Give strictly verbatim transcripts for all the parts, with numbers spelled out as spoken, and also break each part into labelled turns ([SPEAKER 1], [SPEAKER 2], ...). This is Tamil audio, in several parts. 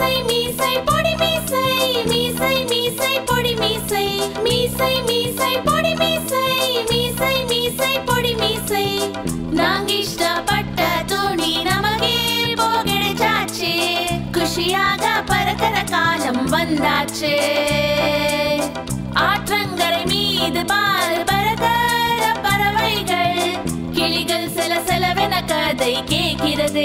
[SPEAKER 1] மீசை மீசை பொடி மீசை மீசை மீசை பொடி மீசை மீசை மீசை பொடி மீசை மீசை மீசை பொடி மீசை நாங்க இஷ்டப்பட்ட தோணி நமகே போகிடுச்சாச்சு குஷியாக பறக்கிற காலம் வந்தாச்சு ஆற்றங்கரை மீது பால் பறக்கிற பறவைகள் கிளிகள் சில சிலவென கதை கேட்கிறதே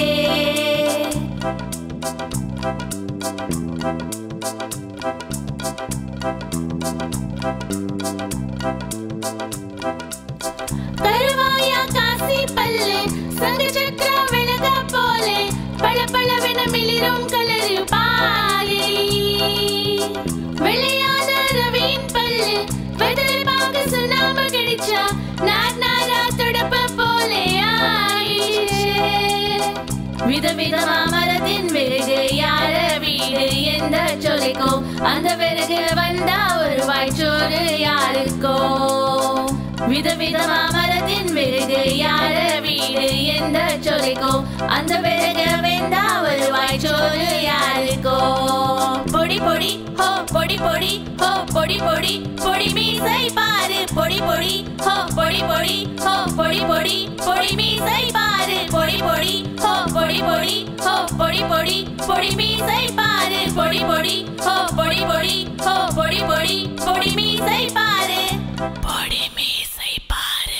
[SPEAKER 1] கருவாயா காசி பல்லு சங்க சக்கர விலக போலே பள பளவென மிளிரும் கலரு பாலே வெள்ளையான ரவியின் பல்லு வெதலை பாக சுண்ணாம்பு கிடைச்சா நார் நாரா தொடப்ப போலே ஆயிடுச்சு விதவிதமா மரத்தின் விறகு யார வீடு எந்த சொல்லிக்கோ அந்த விறகு வந்தா ஒரு வாய்ச்சோறு யாருக்கோ விதவிதமா மரத்தின் விறகு யார வீடு எந்த சொல்லிக்கோ அந்த விறகு வெந்தா ஒரு வாய்ச்சோறு யாருக்கோ பொடி பொடி ஹோ பொடி பொடி ஹோ பொடி பொடி பொடி மீசை பாரு பொடி பொடி ஹோ பொடி பொடி ஹோ பொடி பொடி பொடி மீசை பாரு பொடி பொடி ஹோ பொடி பொடி ஹோ பொடி பொடி பொடி மீசை பாரு பொடி பொடி ஹோ பொடி பொடி ஹோ பொடி பொடி பொடி மீசை பாரு பொடி மீசை பாரு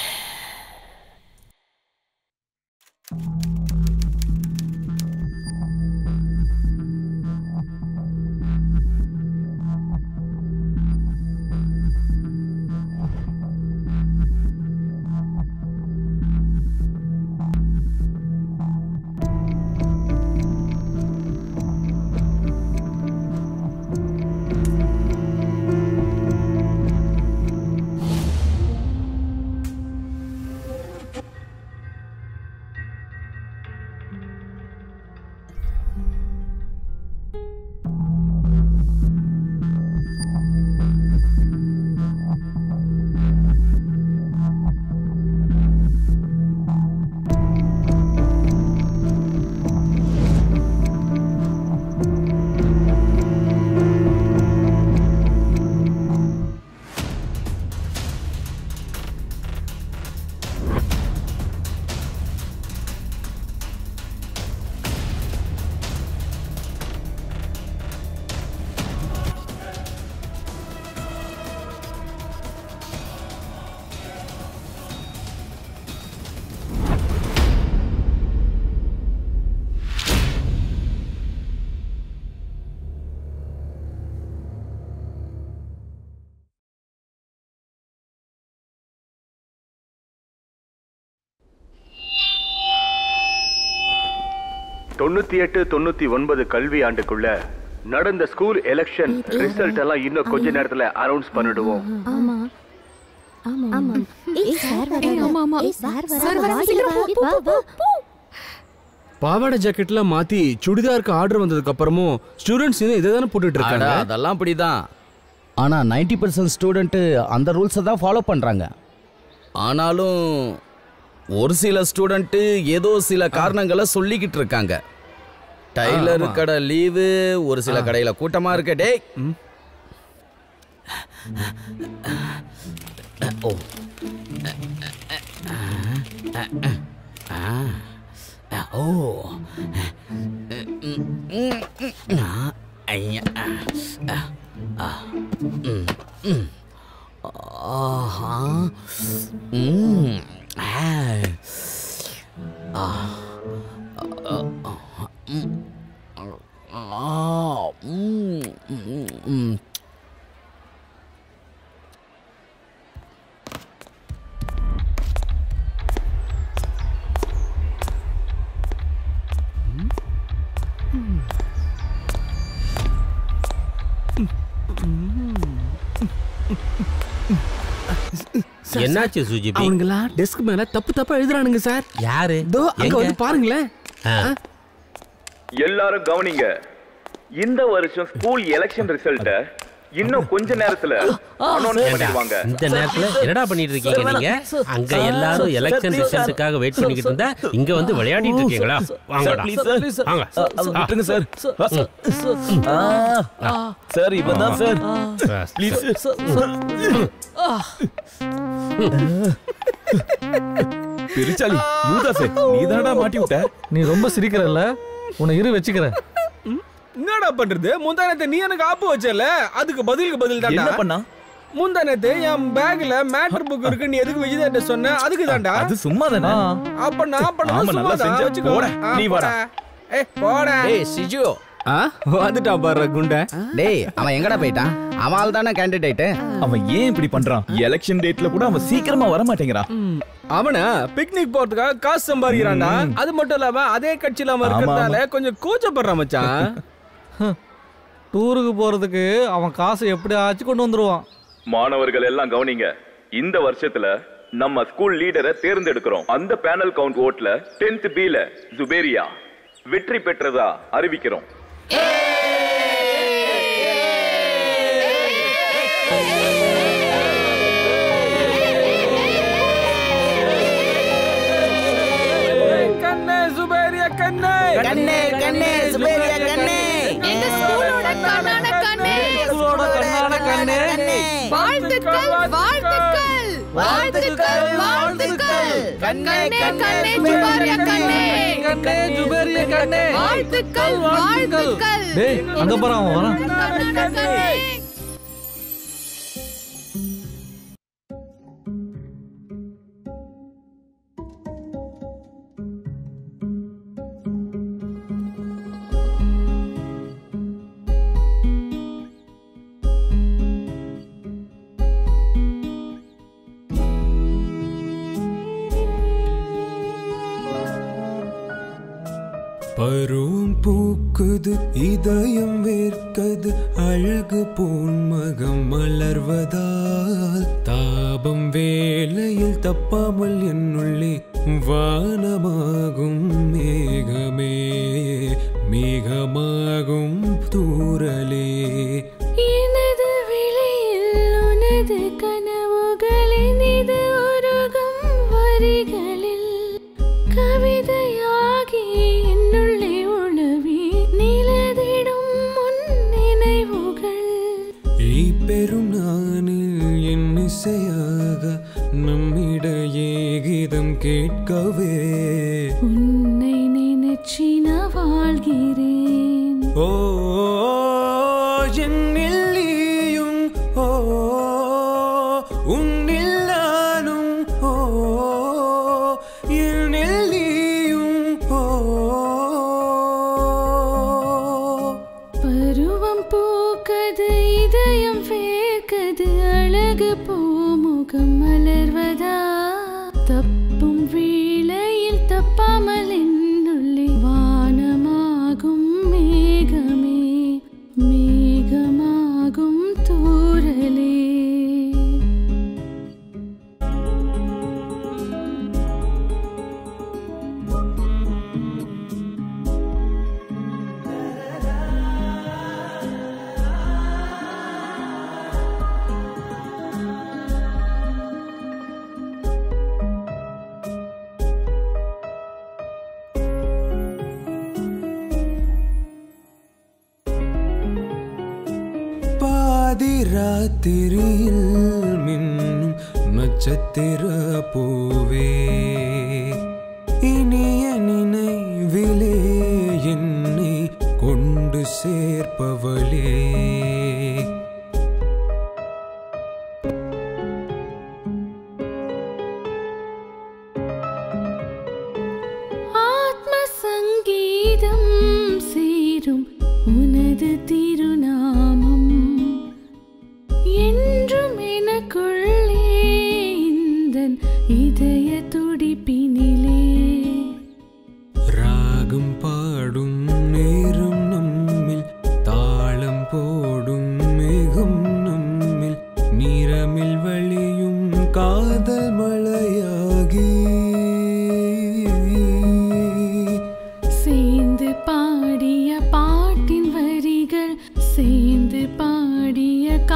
[SPEAKER 2] தொண்ணூத்தி எட்டு தொண்ணூத்தி ஒன்பது கல்வி ஆண்டுக்குள்ள நடந்த ஸ்கூல் எலெக்ஷன் ரிசல்ட் எல்லாம் இன்னும் கொஞ்ச நேரத்துல அனௌன்ஸ் பண்ணிடுவோம்.
[SPEAKER 3] ஆமா ஆமா ஆமா ஏய் சார் வராங்க. ஆமா ஆமா சார் வராங்க. வா வா
[SPEAKER 4] பாவாடை ஜாக்கெட்ல மாத்தி சுடிதாருக்கு ஆர்டர் வந்ததுக்கு அப்புறமும் ஸ்டூடண்ட்ஸ் இன்னும் இதை தானே போட்டுட்டு இருக்காங்க.
[SPEAKER 5] அதெல்லாம் அப்படிதான். ஆனா நைன்டி பர்சன்ட் ஸ்டூடெண்ட் அந்த ரூல்ஸை தான் ஃபாலோ பண்றாங்க. ஆனாலும் ஒரு சில ஸ்டூடெண்ட் ஏதோ சில காரணங்களை சொல்லிக்கிட்டு இருக்காங்க. டைலர் கடை லீவு, ஒரு சில கடையில கூட்டமா இருக்க. டேய் ஓ ஓ ஐயா ஆஹா ம் ஆ ஆ
[SPEAKER 4] என்னாச்சு சுஜிபி? அவங்களா டெஸ்க் மேல தப்பு தப்பா எழுதுறானுங்க சார். யாரு? தோ அங்க வந்து பாருங்களேன்.
[SPEAKER 2] எல்லாரும் கவனிங்க. இந்த வருஷம் ஸ்கூல் எலெக்ஷன் ரிசல்ட்ட இன்னும் கொஞ்ச நேரத்துல அனௌன்ஸ் பண்ணிடுவாங்க.
[SPEAKER 6] இந்த நேரத்துல என்னடா பண்ணிட்டு இருக்கீங்க நீங்க? அங்க எல்லாரும் எலெக்ஷன் ரிசல்ட்டுக்காக வெயிட் பண்ணிக்கிட்டு இருந்தா இங்க வந்து விளையாடிட்டு இருக்கீங்களா? வாங்கடா வாங்க.
[SPEAKER 7] விட்டுருங்க சார். சார் இவன்தான் சார். ப்ளீஸ் பெருச்சாலி யூதாசே நீதானடா மாட்டி விட்ட.
[SPEAKER 8] நீ ரொம்ப சிரிக்கிறல்ல, உன்னை இரு வச்சுக்கிறேன்.
[SPEAKER 4] என்னடா பண்றது? முந்தானத்தை நீ எனக்கு ஆப்பு வச்சல, அதுக்கு பதிலுக்கு பதில் தான்டா.
[SPEAKER 7] என்ன பண்ணா?
[SPEAKER 4] முந்தானத்தை என் பேக்ல மேட்டர் புக் இருக்கு, நீ எதுக்கு விஜயதாட்ட சொன்ன? அதுக்கு தான்டா.
[SPEAKER 7] அது சும்மா தானே.
[SPEAKER 4] அப்ப நான் பண்ண சும்மா தான் வச்சுக்கோ.
[SPEAKER 7] நீ வாடா.
[SPEAKER 4] ஏய் போடா.
[SPEAKER 5] ஏய் சிஜு
[SPEAKER 4] ஆ வந்துட்டா பாரு குண்ட.
[SPEAKER 5] டேய் அவன் எங்கடா போயிட்டான்? அவன் தானே கேண்டிடேட்.
[SPEAKER 7] அவன் ஏன் இப்படி பண்றான்? எலெக்ஷன் டேட்ல கூட அவன் சீக்கிரமா வர மாட்டேங்கிறான்.
[SPEAKER 4] அவன பிக்னிக் போறதுக்காக காசு சம்பாதிக்கிறான்டா. அது மட்டும் இல்லாம அதே கட்சியில அவன் இருக்கிறதால கொஞ்சம் கூச்சப்படுறான் மச்சான்.
[SPEAKER 8] டூருக்கு போறதுக்கு அவன் காசை எப்படி ஆச்சு கொண்டு வந்துருவான்.
[SPEAKER 2] மாணவர்கள் எல்லாம் கவனிங்க. இந்த வருஷத்துல நம்ம ஸ்கூல் லீடரை தேர்ந்தெடுக்கிறோம். அந்த பேனல் கவுண்ட் ஓட்ல டென்த் பில ஜுபேரியா வெற்றி பெற்றதா அறிவிக்கிறோம்.
[SPEAKER 4] கண்ணே சுபேரியா கண்ணே
[SPEAKER 5] கண்ணே கண்ணே சுபேரியா கண்ணே
[SPEAKER 1] எங்க ஸ்கூலோட கண்ணான கண்ணே
[SPEAKER 8] ஸ்கூலோட கண்ணான கண்ணே
[SPEAKER 1] வாழ்த்துக்கள் வாழ்த்துக்கள் வாழ்த்துக்கள் வாழ்த்துக்கள் கண்ணே கண்ணே ஜுபேரியா கண்ணே
[SPEAKER 8] கண்ணே ஜுபேரியா கண்ணே
[SPEAKER 1] வாழ்த்துக்கள் வாழ்த்துக்கள்.
[SPEAKER 8] டேய் அங்க போறான் அவன் வரான்.
[SPEAKER 1] கண்ணே
[SPEAKER 9] பருவம் பூக்குது இதயம் வேர்க்கது அழகு பூன்மகம் மலர்வதால் தாபம் வேளையில் தப்பாமல் என்னுள்ளே வானமாகும் மேகமே மேகமாகும் தூரலே
[SPEAKER 1] எனது விழியில் உனது கனவுகளின் இது உருகும் வரிகளில் கவிதையாகி என்னுள்ளே உணவி நிலதிடும் முன் நினைவுகள்.
[SPEAKER 9] பெரும் நானில் என் இசையாக நம்மிடையே கீதம் கேட்கவே
[SPEAKER 1] உன்னை நினைச்சி நான் வாழ்கிறேன்.
[SPEAKER 9] ஓ என்னில் நீயும் ஓ உன்னில் நானும் ஓ என்னில் நீயும் ஓ
[SPEAKER 1] பருவம் பூக்கது இதயம் வேர்க்கது அழகு பூமுகம் மலர்வதா தப்பும் வேளையில் தப்பாமல் என்னுள்ளே வானமாகும் மேகமே மேகமாகும் தூரலே.
[SPEAKER 9] பாதிராத்திரியில் மின்னும் நட்சத்திர பூவே இனிய நினைவிலே என்னை கொண்டு சேர்ப்பவளே
[SPEAKER 1] ஆத்ம சங்கீதம் சேரும் உனது திருநாமம் என்றும் எனக்குள்ளே இந்தன் இதய துடிப்பினிலே
[SPEAKER 9] ராகம் பாடும் நேரம் நம்மில் தாளம் போடும் மேகம் நம்மில் நீரமில் வழியும் காதல் மழையாகி
[SPEAKER 1] சேர்ந்து பாடிய பாட்டின் வரிகள் சேர்ந்து பாடிய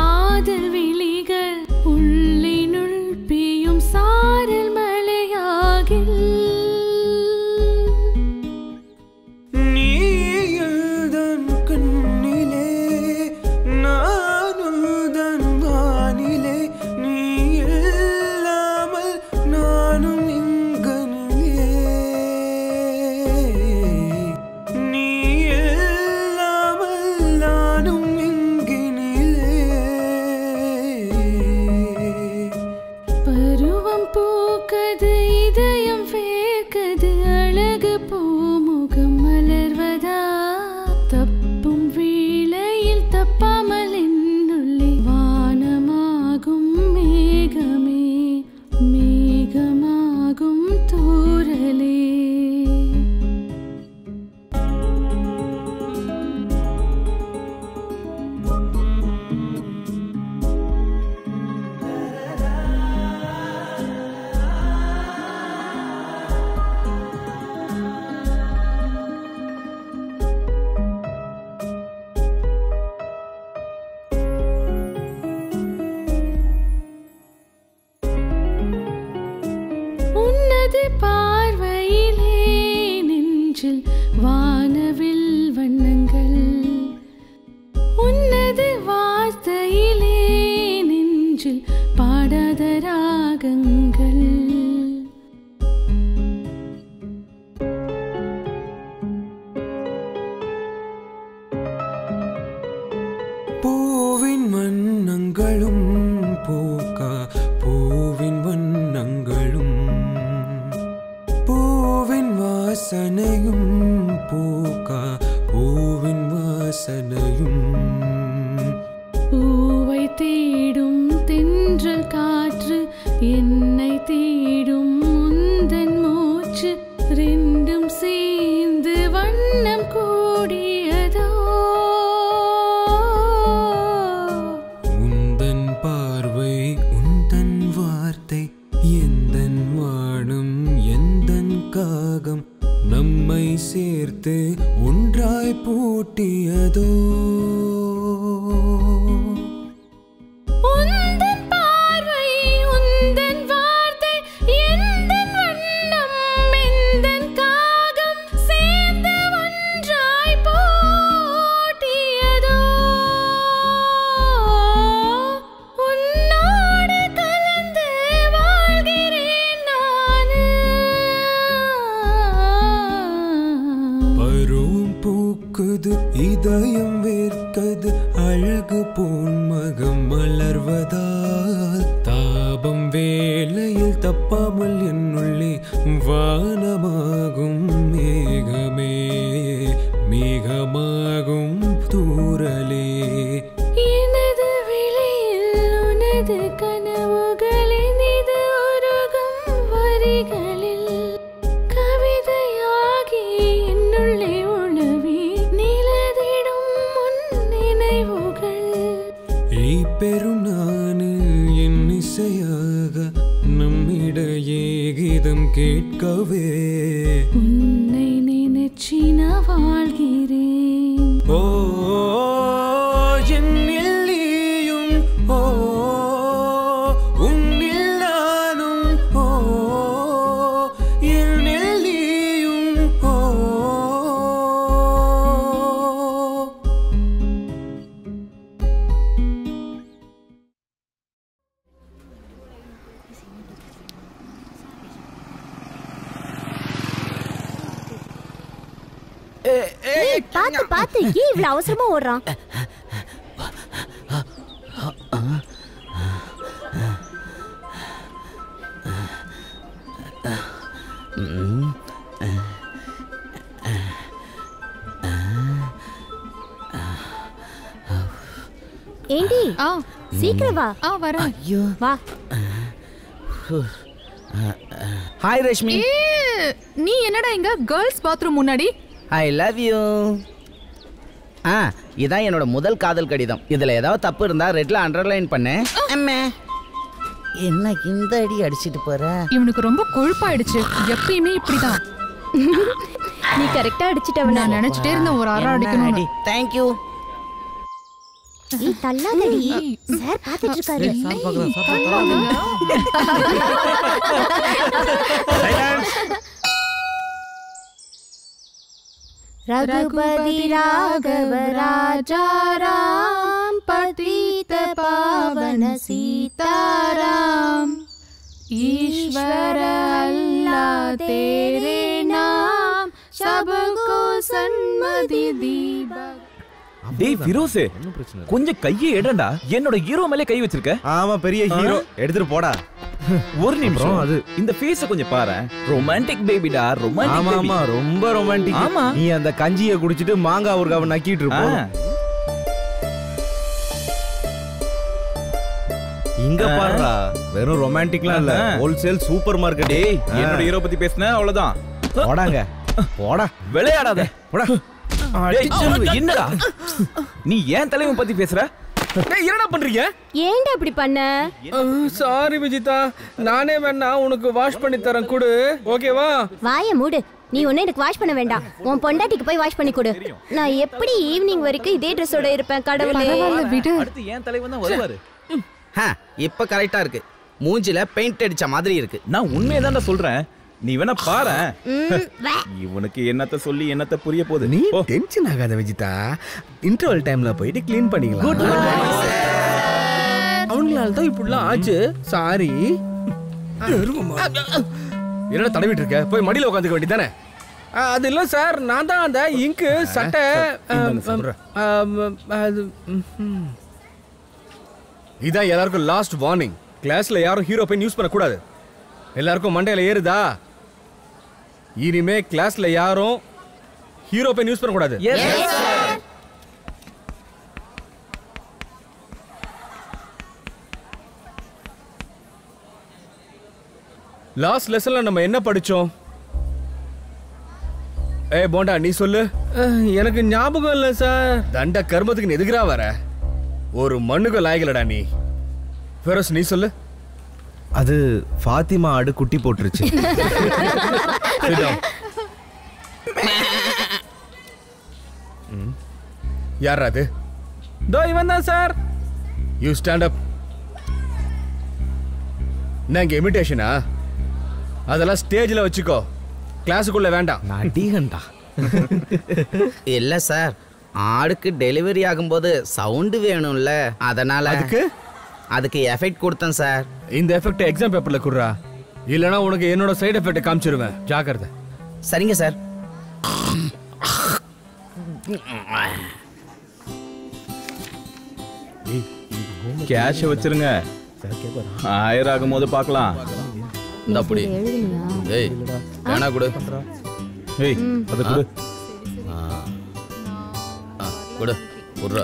[SPEAKER 1] இதயம் வேர்க்கது அழகு பூமுகம் மலர்வதா தப்பும் வேளையில் தப்பாமல் என்னுள்ளே வானமாகும் மேகமே மேகமாகும் தூறலே பார்வையிலே நெஞ்சில் வானவில் வண்ணங்கள் உன்னது வார்த்தையிலே நெஞ்சில் பாடாத ராகங்கள்
[SPEAKER 9] பூவின் வண்ணங்களும் பூக்கா பூவின் வண்ணங்களும் பூவின் வாசனையும் பூக்கா பூவின் வாசனையும்
[SPEAKER 1] பூவை தேடும் தென்றல் காற்று என்னை தேடும் முந்தன் மூச்சு ரெண்டும் சேர்ந்து வண்ணம் கூடியதோ
[SPEAKER 9] உந்தன் பார்வை உந்தன் வார்த்தை எந்தன் வானம் எந்தன் காகம் நம்மை சேர்த்து ஒன்றாய் பூட்டியதோ
[SPEAKER 1] உந்தன் பார்வை உந்தன் வார்த்தை எந்தன் வண்ணம் எந்தன் காகம் சேர்ந்து ஒன்றாய் பூட்டியதோ உன்னோடு கலந்து வாழ்கிறேன் நானு
[SPEAKER 9] பருவம் பூக்குது இதயம் வேர்க்கது அழகு பொன்மகம் மலர்வதால் தாபம் வேளையில் தப்பாமல் என்னுள்ளே வானமாகும் மேகமே மேகமாகும் தூறலே
[SPEAKER 1] எனது விழியில் உனது கனவுகளின் இது உருகும் வரிகளில் கவிதையாகி என்னுள்ளே உணவி நிலதிடும் முன் நினைவுகள்
[SPEAKER 9] பெரும் நானு என் இசையாக நம்மிடையே கீதம் கேட்கவே
[SPEAKER 1] உன்னை நினைச்சி நான் வாழ்கிறேன்
[SPEAKER 9] ஓ என்னில் நீயும் ஓ உன்னில் நானும் ஓ என்னில் நீயும் ஓ
[SPEAKER 3] பாத்து பாத்து ஏன் இவ்வளவு அவசரமா ஓடுறான்? ஏண்டி சீக்கிரம் வா.
[SPEAKER 10] ஆ வரேன்.
[SPEAKER 3] வா.
[SPEAKER 5] ஹாய் ரஷ்மி.
[SPEAKER 10] நீ என்னடா இங்க கேர்ள்ஸ் பாத்ரூம் முன்னாடி?
[SPEAKER 5] I love you. ஆ இதான் என்னோட முதல் காதல் கடிதம். இதுல ஏதாவது தப்பு இருந்தா ரெட்ல அண்டர்லைன் பண்ணு. அம்மா என்ன இந்த அடி அடிச்சிட்டு போற?
[SPEAKER 10] இவனுக்கு ரொம்ப கொழுப்பாயிடுச்சு. எப்பயுமே இப்படிதான்.
[SPEAKER 3] நீ கரெக்டா அடிச்சிட்டவன.
[SPEAKER 10] நான் நினைச்சிட்டே இருந்தேன் ஒரு அரை அடிக்கணும்.
[SPEAKER 5] Thank you.
[SPEAKER 3] நீ தள்ளாதடி. சார் பாத்துட்டு இருக்காரு.
[SPEAKER 8] சார் பாக்குறேன் சார் பாக்குறேன்.
[SPEAKER 3] रघुपति राघव राजा राम पतित पावन सीताराम ईश्वर अल्लाह तेरे नाम सबको सन्मति दीवा.
[SPEAKER 7] டேய் ஃபிரோஸ் கொஞ்சம் கையை எடுடா. என்னோட ஹீரோ மேலே கை வச்சிருக்க.
[SPEAKER 11] ஆமா பெரிய ஹீரோ. எடுத்துட்டு போடா.
[SPEAKER 7] ஒரு நிமிஷம் அது இந்த ஃபேஸ கொஞ்சம் பாரு. ரொமான்டிக் பேபிடா, ரொமான்டிக்
[SPEAKER 4] ஆமா
[SPEAKER 7] பேபி.
[SPEAKER 4] ஆமா ரொம்ப ரொமான்டிக்.
[SPEAKER 7] ஆமா.
[SPEAKER 4] நீ அந்த கஞ்சியை குடிச்சிட்டு மாங்காய் ஊறுகாவை நக்கிட்டு இருப்ப. இங்க பாருடா, வெறும் ரொமான்டிக்லாம் இல்ல, ஹோல்சேல் சூப்பர் மார்க்கெட்.
[SPEAKER 7] டேய், என்னோட ஹீரோ பத்தி பேசுன அவ்வளவுதான்.
[SPEAKER 4] போடாங்க போடா,
[SPEAKER 7] விளையாடாத
[SPEAKER 4] போடா.
[SPEAKER 7] டேய், செல்வ, என்னடா நீ ஏன் தலைவன் பத்தி பேசுற?
[SPEAKER 4] டேய், என்னடா பண்றீங்க?
[SPEAKER 3] ஏன்டா இப்படி பண்ண?
[SPEAKER 4] சாரி விஜிதா, நானே வேணா உனக்கு வாஷ் பண்ணி தரேன், கொடு. ஓகேவா?
[SPEAKER 3] வாயை மூடு. நீ ஒண்ணு எனக்கு வாஷ் பண்ண வேண்டாம். உன் பொண்டாட்டிக்கு போய் வாஷ் பண்ணி கொடு. நான் எப்படி ஈவினிங் வரைக்கும் இதே ட்ரெஸ்ஸோட இருப்பேன்? கடவுளே.
[SPEAKER 10] விடு.
[SPEAKER 7] அடுத்து ஏன் தலைவன் தான் வருவாரு.
[SPEAKER 5] இப்ப கரெக்டா இருக்கு. மூஞ்சில பெயிண்ட் அடிச்ச மாதிரி இருக்கு.
[SPEAKER 7] நான் உண்மையை தான்டா சொல்றேன். நீ வேணா பாரு. இவனுக்கு என்னத்த சொல்லி என்னத்த புரிய போகுது.
[SPEAKER 4] நீ டென்ஷன் ஆகாத விஜிதா, இன்டர்வல் டைம்ல போயிட்டு க்ளீன் பண்ணிக்கலாம். அவங்களால தான் இப்படிலாம் ஆச்சு. சாரி. என்னடா தடவிட்டு இருக்க? போய் மடியில உட்காந்துக்க வேண்டியதானே? அது இல்ல சார், நான் தான் அந்த இங்கு சட்டை. இதான் எல்லாருக்கும் லாஸ்ட் வார்னிங். கிளாஸ்ல யாரும் ஹீரோ பென் யூஸ் பண்ண கூடாது. எல்லாருக்கும் மண்டையில ஏறுதா? இனிமே கிளாஸ்ல யாரும் ஹீரோ பென் யூஸ் பண்ண கூடாது. லாஸ்ட் லெசன்ல நம்ம என்ன படிச்சோம்? ஏ போண்டா, நீ சொல்லு. எனக்கு ஞாபகம் இல்ல சார். தண்ட கர்மத்துக்கு நீ எதுக்குறா வர? ஒரு மண்ணுக்கு லாயகலடா நீ. ஃபெரோஸ், நீ சொல்லு.
[SPEAKER 11] அது ஃபாத்திமா ஆடு குட்டி போட்டுருச்சு.
[SPEAKER 4] யார் அது? தோ இவன் தான் சார். You stand up. நாங்க இமிடேஷனா? அதெல்லாம் ஸ்டேஜ்ல வச்சுக்கோ, கிளாஸுக்குள்ள வேண்டாம்.
[SPEAKER 11] நான் டீகன்டா.
[SPEAKER 5] இல்ல சார், ஆடுக்கு டெலிவரி ஆகும்போது சவுண்ட் வேணும்ல, அதனால
[SPEAKER 4] அதுக்கு
[SPEAKER 5] அதுக்கு எஃபெக்ட் கொடுத்தேன் சார்.
[SPEAKER 4] இந்த எஃபெக்ட் எக்ஸாம் பேப்பர்ல குடுறா, இல்லனா உனக்கு என்னோட சைடு எஃபெக்ட் காமிச்சிருவேன். ஜாக்கிரதை.
[SPEAKER 5] சரிங்க சார்.
[SPEAKER 7] கேஷ் வச்சிருங்க, ஆயிரம் ஆகும் போது பார்க்கலாம்.
[SPEAKER 5] இந்த அப்படி. ஏய், வேணா கொடு.
[SPEAKER 7] ஏய், அது கொடு.
[SPEAKER 5] கொடு, குடுறா.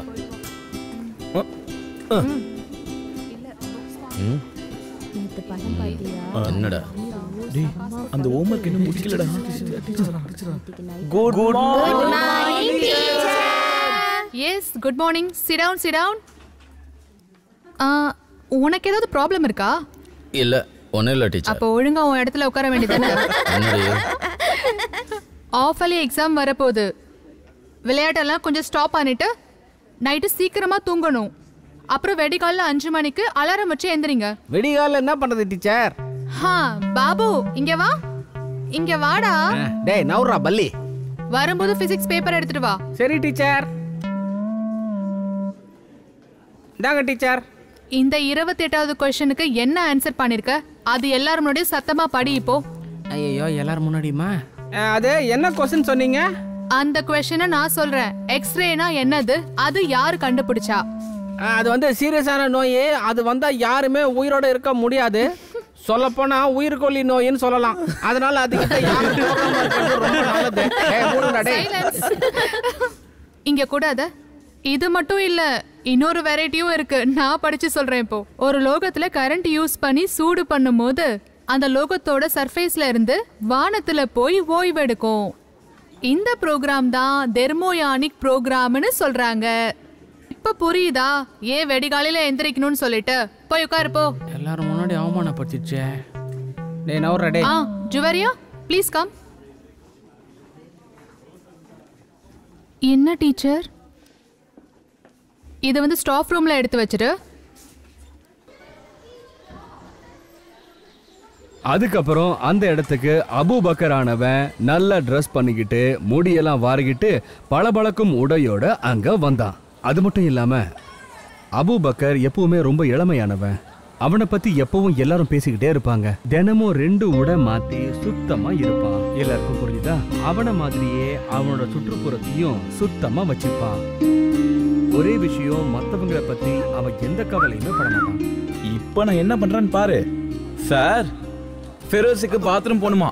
[SPEAKER 5] என்னடா
[SPEAKER 7] அந்த ஹோம்வொர்க் இன்னும் முடிக்கலடா.
[SPEAKER 10] Good morning teacher. Yes, good morning. Sit down, sit down. உனக்கு ஏதாவது ப்ராப்ளம் இருக்கா?
[SPEAKER 5] இல்ல, ஒண்ணும் இல்ல டீச்சர்.
[SPEAKER 10] அப்போ ஒழுங்கா உன் இடத்துல உட்கார வேண்டியதானே? ஆஃப் இயர்லி எக்ஸாம் வரப்போகுது. விளையாட்டெல்லாம் கொஞ்சம் ஸ்டாப் பண்ணிட்டு நைட்டு சீக்கிரமா தூங்கணும். அப்புறம் வெடிகாலில் அஞ்சு மணிக்கு அலாரம் வச்சு எந்திரிங்க.
[SPEAKER 4] வெடிகாலில் என்ன பண்றது டீச்சர்?
[SPEAKER 10] ஹா பாபு, இங்க வா, இங்க வாடா.
[SPEAKER 4] டேய் நவுரா பல்லி.
[SPEAKER 10] வரும்போது பிசிக்ஸ் பேப்பர் எடுத்துட்டு வா.
[SPEAKER 4] சரி டீச்சர். தாங்க டீச்சர்.
[SPEAKER 10] இந்த இருபத்தி எட்டாவது கொஸ்டினுக்கு என்ன ஆன்சர் பண்ணிருக்க அது எல்லாரும் முன்னாடி சத்தமா படி இப்போ.
[SPEAKER 4] ஐயோ, எல்லாரும் முன்னாடியுமா? அது என்ன கொஸ்டின் சொன்னீங்க?
[SPEAKER 10] அந்த கொஸ்டினை நான் சொல்றேன். எக்ஸ்ரேனா என்னது? அது யாரு கண்டுபிடிச்சா?
[SPEAKER 4] அது வந்து சீரியஸான நோய். அது வந்தா யாருமே உயிரோட இருக்க முடியாது. சொல்ல போனா உயிர்கொல்லி நோயின்னு சொல்லலாம். அதனால அதுக்கிட்ட யாரும் போகாம இருக்கிறது ரொம்ப நல்லது. டேய் மூடுடா டேய்.
[SPEAKER 10] இங்க கூடாது. இது மட்டும் இல்ல, இன்னொரு வெரைட்டியும் இருக்கு. நான் படிச்சு சொல்றேன் இப்போ. ஒரு லோகத்துல கரண்ட் யூஸ் பண்ணி சூடு பண்ணும் போது அந்த லோகத்தோட சர்ஃபேஸ்ல இருந்து வானத்துல போய் ஓய்வெடுக்கும். இந்த ப்ரோக்ராம் தான் தெர்மோயானிக் ப்ரோக்ராம்னு சொல்றாங்க. இப்ப புரியுதா ஏன் வெடிகாலையில எந்திரிக்கணும்னு சொல்லிட்டு? போய் உட்காரு போ.
[SPEAKER 4] எல்லாரும் முன்னாடி அவமானப்படுத்திச்சே. டேய் நவுரா டேய்.
[SPEAKER 10] ஆ ஜுவரியா, ப்ளீஸ் கம். என்ன டீச்சர்? இதை வந்து ஸ்டாஃப் ரூம்ல எடுத்து வச்சிரு.
[SPEAKER 4] அதுக்கப்புறம் அந்த இடத்துக்கு அபூபக்கர் ஆனவன் நல்ல ட்ரெஸ் பண்ணிக்கிட்டு முடியெல்லாம் வாரிக்கிட்டு பளபளக்கும் உடையோட அங்க வந்தான். அது மட்டும் இல்லாம அபூபக்கர் எப்பவுமே ரொம்ப இளமையானவன். அவனை பத்தி எப்பவும் எல்லாரும் பேசிக்கிட்டே இருப்பாங்க. தினமும் ரெண்டு உடை மாத்தி சுத்தமா இருப்பான். எல்லாருக்கும் புரியுதா? அவனை மாதிரியே அவனோட சுற்றுப்புறத்தையும் சுத்தமா வச்சிருப்பான். ஒரே விஷயம், மத்தவங்களை பத்தி அவன் எந்த கவலையுமே பட மாட்டான்.
[SPEAKER 7] இப்ப நான் என்ன பண்றேன்னு பாரு. சார் ஃபெரோஸுக்கு பாத்ரூம் போணுமா?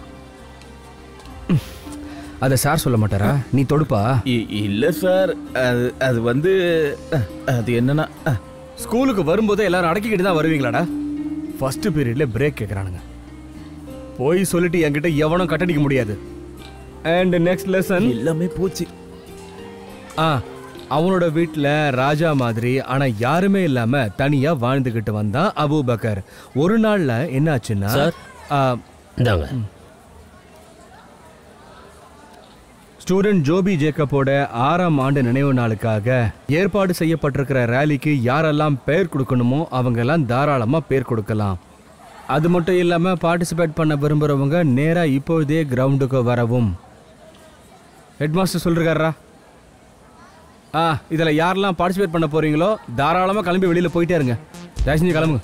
[SPEAKER 4] அத சார் சொல்ல மாட்டாரா? நீ தொடுப்பா?
[SPEAKER 7] இல்ல சார், அது அது வந்து அது என்னன்னா
[SPEAKER 4] ஸ்கூலுக்கு வரும்போது எல்லாரும் அடக்கிக்கிட்டு தான் வருவீங்களாடா? ஃபர்ஸ்ட் பீரியட்ல பிரேக் கேக்குறானுங்க. போய் சொல்லிட்டு என்கிட்ட எவனும் கட்டடிக்க முடியாது. அண்ட் நெக்ஸ்ட் லெசன்
[SPEAKER 7] எல்லாமே போச்சு.
[SPEAKER 4] ஆ அவனோட வீட்டில் ராஜா மாதிரி ஆனா யாருமே இல்லாம தனியா வாழ்ந்துகிட்டு வந்தான் அபூபக்கர். ஒரு நாள்ல என்ன ஆச்சுன்னா ஸ்டூடெண்ட் ஜோபி ஜேக்கப்போட ஆறாம் ஆண்டு நினைவு நாளுக்காக ஏற்பாடு செய்யப்பட்டிருக்கிற ரேலிக்கு யாரெல்லாம் பேர் கொடுக்கணுமோ அவங்க எல்லாம் தாராளமா பேர் கொடுக்கலாம். அது மட்டும் இல்லாம பார்ட்டிசிபேட் பண்ண விரும்புறவங்க நேரா இப்போதே கிரவுண்டுக்கு வரவும். ஹெட்மாஸ்டர் சொல்றாரா? ஆ இதில் யாரெல்லாம் பார்ட்டிசிபேட் பண்ண போறீங்களோ தாராளமாக கிளம்பி வெளியில் போயிட்டே இருங்க. ஜாய்சினி கிளம்புங்க.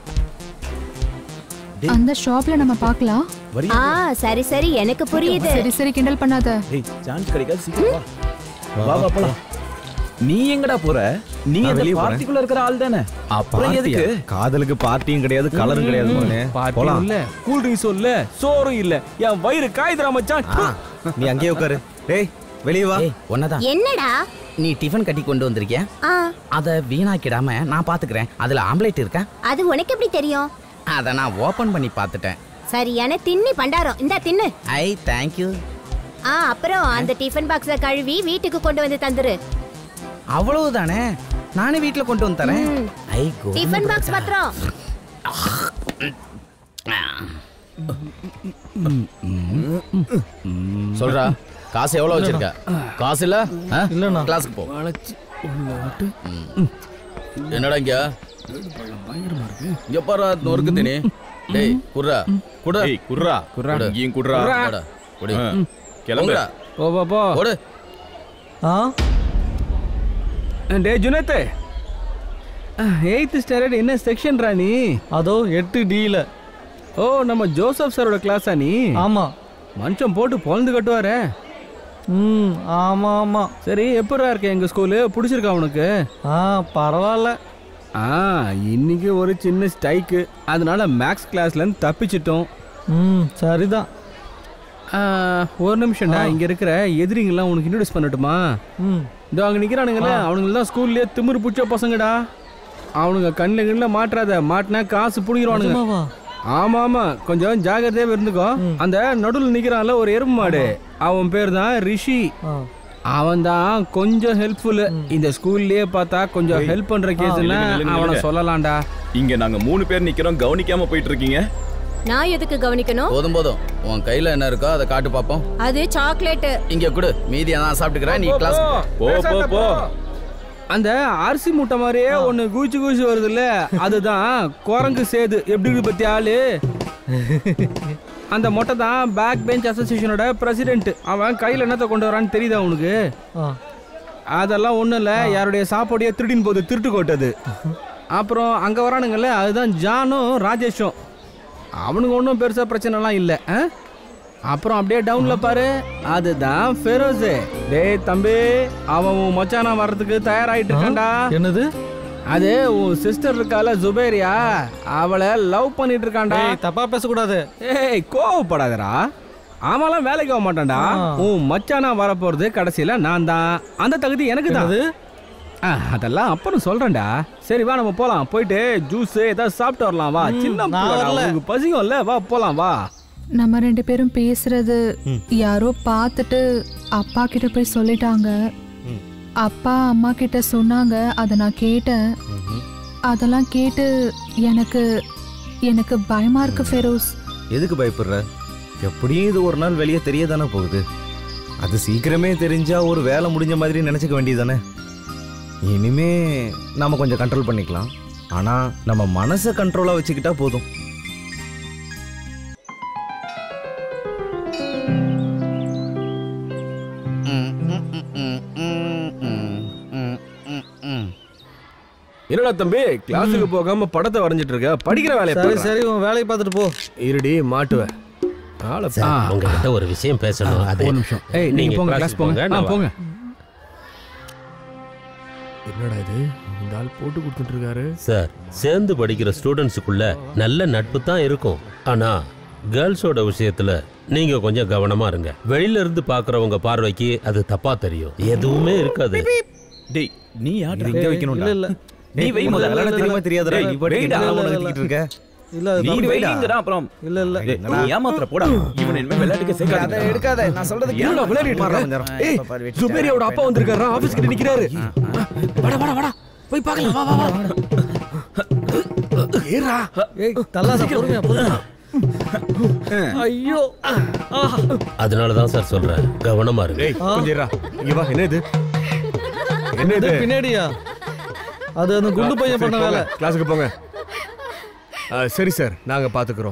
[SPEAKER 10] அந்த ஷாப்ல நம்ம பார்க்கலாம்.
[SPEAKER 3] ஆ சரி சரி எனக்கு புரியுது.
[SPEAKER 10] சரி சரி கிண்டல் பண்ணாத.
[SPEAKER 7] ஏய் சான்ஸ் கிடைக்காது, சீக்கிரம் வா. வா வா போலாம். நீ எங்கடா போற? நீ அந்த பார்ட்டிக்குள்ள இருக்கிற ஆள் தானே? அப்புறம் எதுக்கு?
[SPEAKER 11] காதலுக்கு பார்ட்டியும் கிடையாது, கலரும் கிடையாது. மோனே
[SPEAKER 4] போலாம். இல்ல கூல் ட்ரிங்க்ஸ் இல்ல, சோறும் இல்ல, என் வயிறு காய்துடா மச்சான்.
[SPEAKER 11] நீ அங்கேயே உட்காரு. டேய் வெளிய வா.
[SPEAKER 5] ஒன்னதான்.
[SPEAKER 3] என்னடா?
[SPEAKER 5] நீ டிஃபன் கட்டி கொண்டு வந்திருக்கியா? அத வீணாக்கிடாம நான் பாத்துக்கிறேன். அதுல ஆம்லெட் இருக்கா?
[SPEAKER 3] அது உனக்கு எப்படி தெரியும்?
[SPEAKER 5] அத நான் ஓபன் பண்ணி பார்த்துட்டேன்.
[SPEAKER 3] சரியான தின்னி பண்டாரம். இந்த தின்னு.
[SPEAKER 5] I thank you.
[SPEAKER 3] ஆ அப்புறம் அந்த டிஃபன் பாக்ஸ கழுவி வீட்டுக்கு கொண்டு வந்து தந்துரு.
[SPEAKER 5] அவ்வளவுதானே, நானே வீட்ல கொண்டு வந்து தரேன். ஐ கோ.
[SPEAKER 3] டிஃபன் பாக்ஸ் பத்திரம்.
[SPEAKER 5] சொல்றா, காசு எவ்வளவு வச்சிருக்க? காசு இல்ல? இல்லண்ணா. கிளாஸ்க்கு போ. என்னடா இங்க இங்க பாரு, நொறுக்கு தினி. டேய் குர்ரா குடா.
[SPEAKER 7] ஏய் குர்ரா குர்ரா இங்கேயும் குர்ரா.
[SPEAKER 5] குடி
[SPEAKER 7] கிளம்புடா.
[SPEAKER 4] போ போ போ.
[SPEAKER 5] ஓடு.
[SPEAKER 4] ஆ டேய் ஜுனேத், எய்த் ஸ்டாண்டர்ட் என்ன செக்ஷன் ரா நீ?
[SPEAKER 12] அதோ எட்டு டில.
[SPEAKER 4] ஓ நம்ம ஜோசப் சாரோட கிளாஸா நீ?
[SPEAKER 12] ஆமா.
[SPEAKER 4] மஞ்சம் போட்டு பொழந்து கட்டுவாரே.
[SPEAKER 12] ம் ஆமா ஆமா.
[SPEAKER 4] சரி எப்படா இருக்க எங்க ஸ்கூலு? பிடிச்சிருக்கா உனக்கு?
[SPEAKER 12] ஆ பரவாயில்ல.
[SPEAKER 4] ஆ இன்னைக்கு ஒரு சின்ன ஸ்ட்ரைக்கு, அதனால மேக்ஸ் கிளாஸ்ல இருந்து தப்பிச்சிட்டோம்.
[SPEAKER 12] ம் சரிதான்.
[SPEAKER 4] ஒரு நிமிஷம்டா, இங்க இருக்கிற எதிரிங்கெல்லாம் உனக்கு இன்ட்ரோடியூஸ் பண்ணட்டுமா?
[SPEAKER 12] ம்
[SPEAKER 4] இதோ அங்க நிக்கிறானுங்களே, அவனுங்க தான் ஸ்கூல்லயே திமிரு பிடிச்ச பசங்கடா. அவனுங்க கண்ணில் கண்ணில் மாட்டுறாத, மாட்டினா காசு பிடிக்கிறானுங்க. ஆமா ஆமா, கொஞ்சம் ஜாகிரதையா இருந்துக்கோ. அந்த நடுவில் நிக்கிறான்ல ஒரு எறும்பு மாடு, அவன் பேர் தான் ரிஷி. அவன் தான் கொஞ்சம் ஹெல்ப்ஃபுல். இந்த ஸ்கூல்லயே பார்த்தா கொஞ்சம் ஹெல்ப் பண்ற கேஸ்னா அவனை சொல்லலாம்டா.
[SPEAKER 7] இங்க நாங்க மூணு பேர் நிக்கிறோம், கவனிக்காம போயிட்டு இருக்கீங்க.
[SPEAKER 3] நான் எதுக்கு கவனிக்கணும்?
[SPEAKER 5] போதும் போதும், உன் கையில என்ன இருக்கோ அதை காட்டு பாப்போம்.
[SPEAKER 3] அது சாக்லேட்.
[SPEAKER 5] இங்க கொடு, மீதியை நான் சாப்பிட்டுக்கிறேன். நீ கிளாஸ்
[SPEAKER 7] போ போ போ.
[SPEAKER 4] அந்த அரிசி மூட்டை மாதிரியே ஒன்னு கூச்சி கூச்சி வருது இல்ல, அதுதான் குரங்கு சேது. எப்படி பத்தி ஆளு? அந்த மொட்டை தான் பேக் பெஞ்ச் அசோசியேஷனோட பிரசிடென்ட். அவன் கையில் என்னத்தை கொண்டு வரான்னு தெரியுதா உனக்கு? அதெல்லாம் ஒன்றும் இல்லை, யாருடைய சாப்பாடையே திருடின் போது திருட்டு கொட்டது. அப்புறம் அங்கே வரானுங்கல்ல, அதுதான் ஜானும் ராஜேஷும். அவனுக்கு ஒன்றும் பெருசாக பிரச்சனைலாம் இல்லை. அப்புறம் அப்படியே டவுன்ல பாரு, அதுதான் ஃபெரோஸ். டேய் தம்பி, அவன் உன் மச்சானா வர்றதுக்கு தயாராயிட்டு இருக்கான்டா.
[SPEAKER 12] என்னது?
[SPEAKER 4] அது உன் சிஸ்டர் இருக்கால ஜுபேரியா, அவளை லவ் பண்ணிட்டு இருக்கான்டா.
[SPEAKER 12] தப்பா பேசக்கூடாது.
[SPEAKER 4] ஏய் கோவப்படாதடா, அவெல்லாம் வேலைக்கு ஆக மாட்டான்டா. உன் மச்சானா வரப்போறது கடைசியில நான் தான். அந்த தகுதி எனக்கு தான். அதெல்லாம் அப்புறம் சொல்றேன்டா. சரி வா நம்ம போலாம், போயிட்டு ஜூஸ் ஏதாவது சாப்பிட்டு வரலாம். வா, சின்ன உங்களுக்கு பசிக்கும் இல்ல, வா போலாம் வா.
[SPEAKER 10] நம்ம ரெண்டு பேரும் பேசுறது யாரோ பார்த்துட்டு அப்பா கிட்ட போய் சொல்லிட்டாங்க. அப்பா அம்மா கிட்ட சொன்னாங்க, அதை நான் கேட்டேன். அதெல்லாம் கேட்டு எனக்கு எனக்கு பயமா இருக்கு ஃபெரோஸ்.
[SPEAKER 11] எதுக்கு பயப்படுற? எப்படியும் இது ஒரு நாள் வெளியே தெரிய தானே போகுது. அது சீக்கிரமே தெரிஞ்சா ஒரு வேலை முடிஞ்ச மாதிரி நினைச்சுக்க வேண்டியதானே. இனிமே நாம கொஞ்சம் கண்ட்ரோல் பண்ணிக்கலாம். ஆனா நம்ம மனசை கண்ட்ரோலா வச்சுக்கிட்டா போதும்.
[SPEAKER 4] என்னடா தம்பி, கிளாஸுக்கு போகாம படத்தை வரைஞ்சிட்டு இருக்க? படிக்கிற வேலையை
[SPEAKER 12] சரி சரி, உன் வேலையை பார்த்துட்டு போ.
[SPEAKER 4] இருடி மாட்டுவேன்.
[SPEAKER 6] உங்ககிட்ட ஒரு விஷயம் பேசணும். அது
[SPEAKER 4] ஒரு நிமிஷம். ஏய் நீங்க போங்க, கிளாஸ் போங்க. நான் போங்க.
[SPEAKER 13] என்னடா இது இந்த ஆள் போட்டு கொடுத்துட்டு இருக்காரு.
[SPEAKER 6] சார், சேர்ந்து படிக்கிற ஸ்டூடெண்ட்ஸுக்குள்ள நல்ல நட்பு தான் இருக்கும். ஆனா கேர்ள்ஸோட விஷயத்துல நீங்க கொஞ்சம் கவனமா இருங்க. வெளியில இருந்து பாக்குறவங்க பார்வைக்கு அது தப்பா தெரியும், எதுவுமே இருக்காது.
[SPEAKER 7] டேய் நீ யார் இங்க வைக்கணும்டா?
[SPEAKER 12] இல்ல இல்ல
[SPEAKER 7] நீ வை முதல்ல.
[SPEAKER 11] தெரியுமா தெரியாதடா நீ பாட்டு ஆளவன கத்திட்டு இருக்க.
[SPEAKER 12] இல்ல
[SPEAKER 7] நீ வைங்கடா அப்புறம்.
[SPEAKER 12] இல்ல இல்ல
[SPEAKER 7] நீ ஏமாத்துற போடா. இவன் இனிமே விளையாட்டுக்கு சேர்க்காத.
[SPEAKER 11] அத எடுக்காத. நான் சொல்றது
[SPEAKER 13] என்னடா விளையாடிட்டு இருக்க? ஏய் சுபேரியோட அப்பா வந்திருக்காரா, ஆபீஸ் கிட்ட நிக்கிறாரு. வாடா வாடா வாடா போய் பார்க்கலாம். வா வா வா. ஏறா.
[SPEAKER 12] ஏய் தள்ளாத பொறுமையா பொறுமையா. ஐயோ.
[SPEAKER 6] அதனால தான் சார் சொல்றேன், கவனமா இருங்க.
[SPEAKER 13] ஏய் கொஞ்சம் ஏறா. இங்க வா. என்ன இது? என்ன இது?
[SPEAKER 12] பின்னாடியா? அது அந்த குண்டு பையன் பண்ண வேலை.
[SPEAKER 13] கிளாஸுக்கு போங்க. சரி சார், நாங்க பாத்துக்கிறோம்.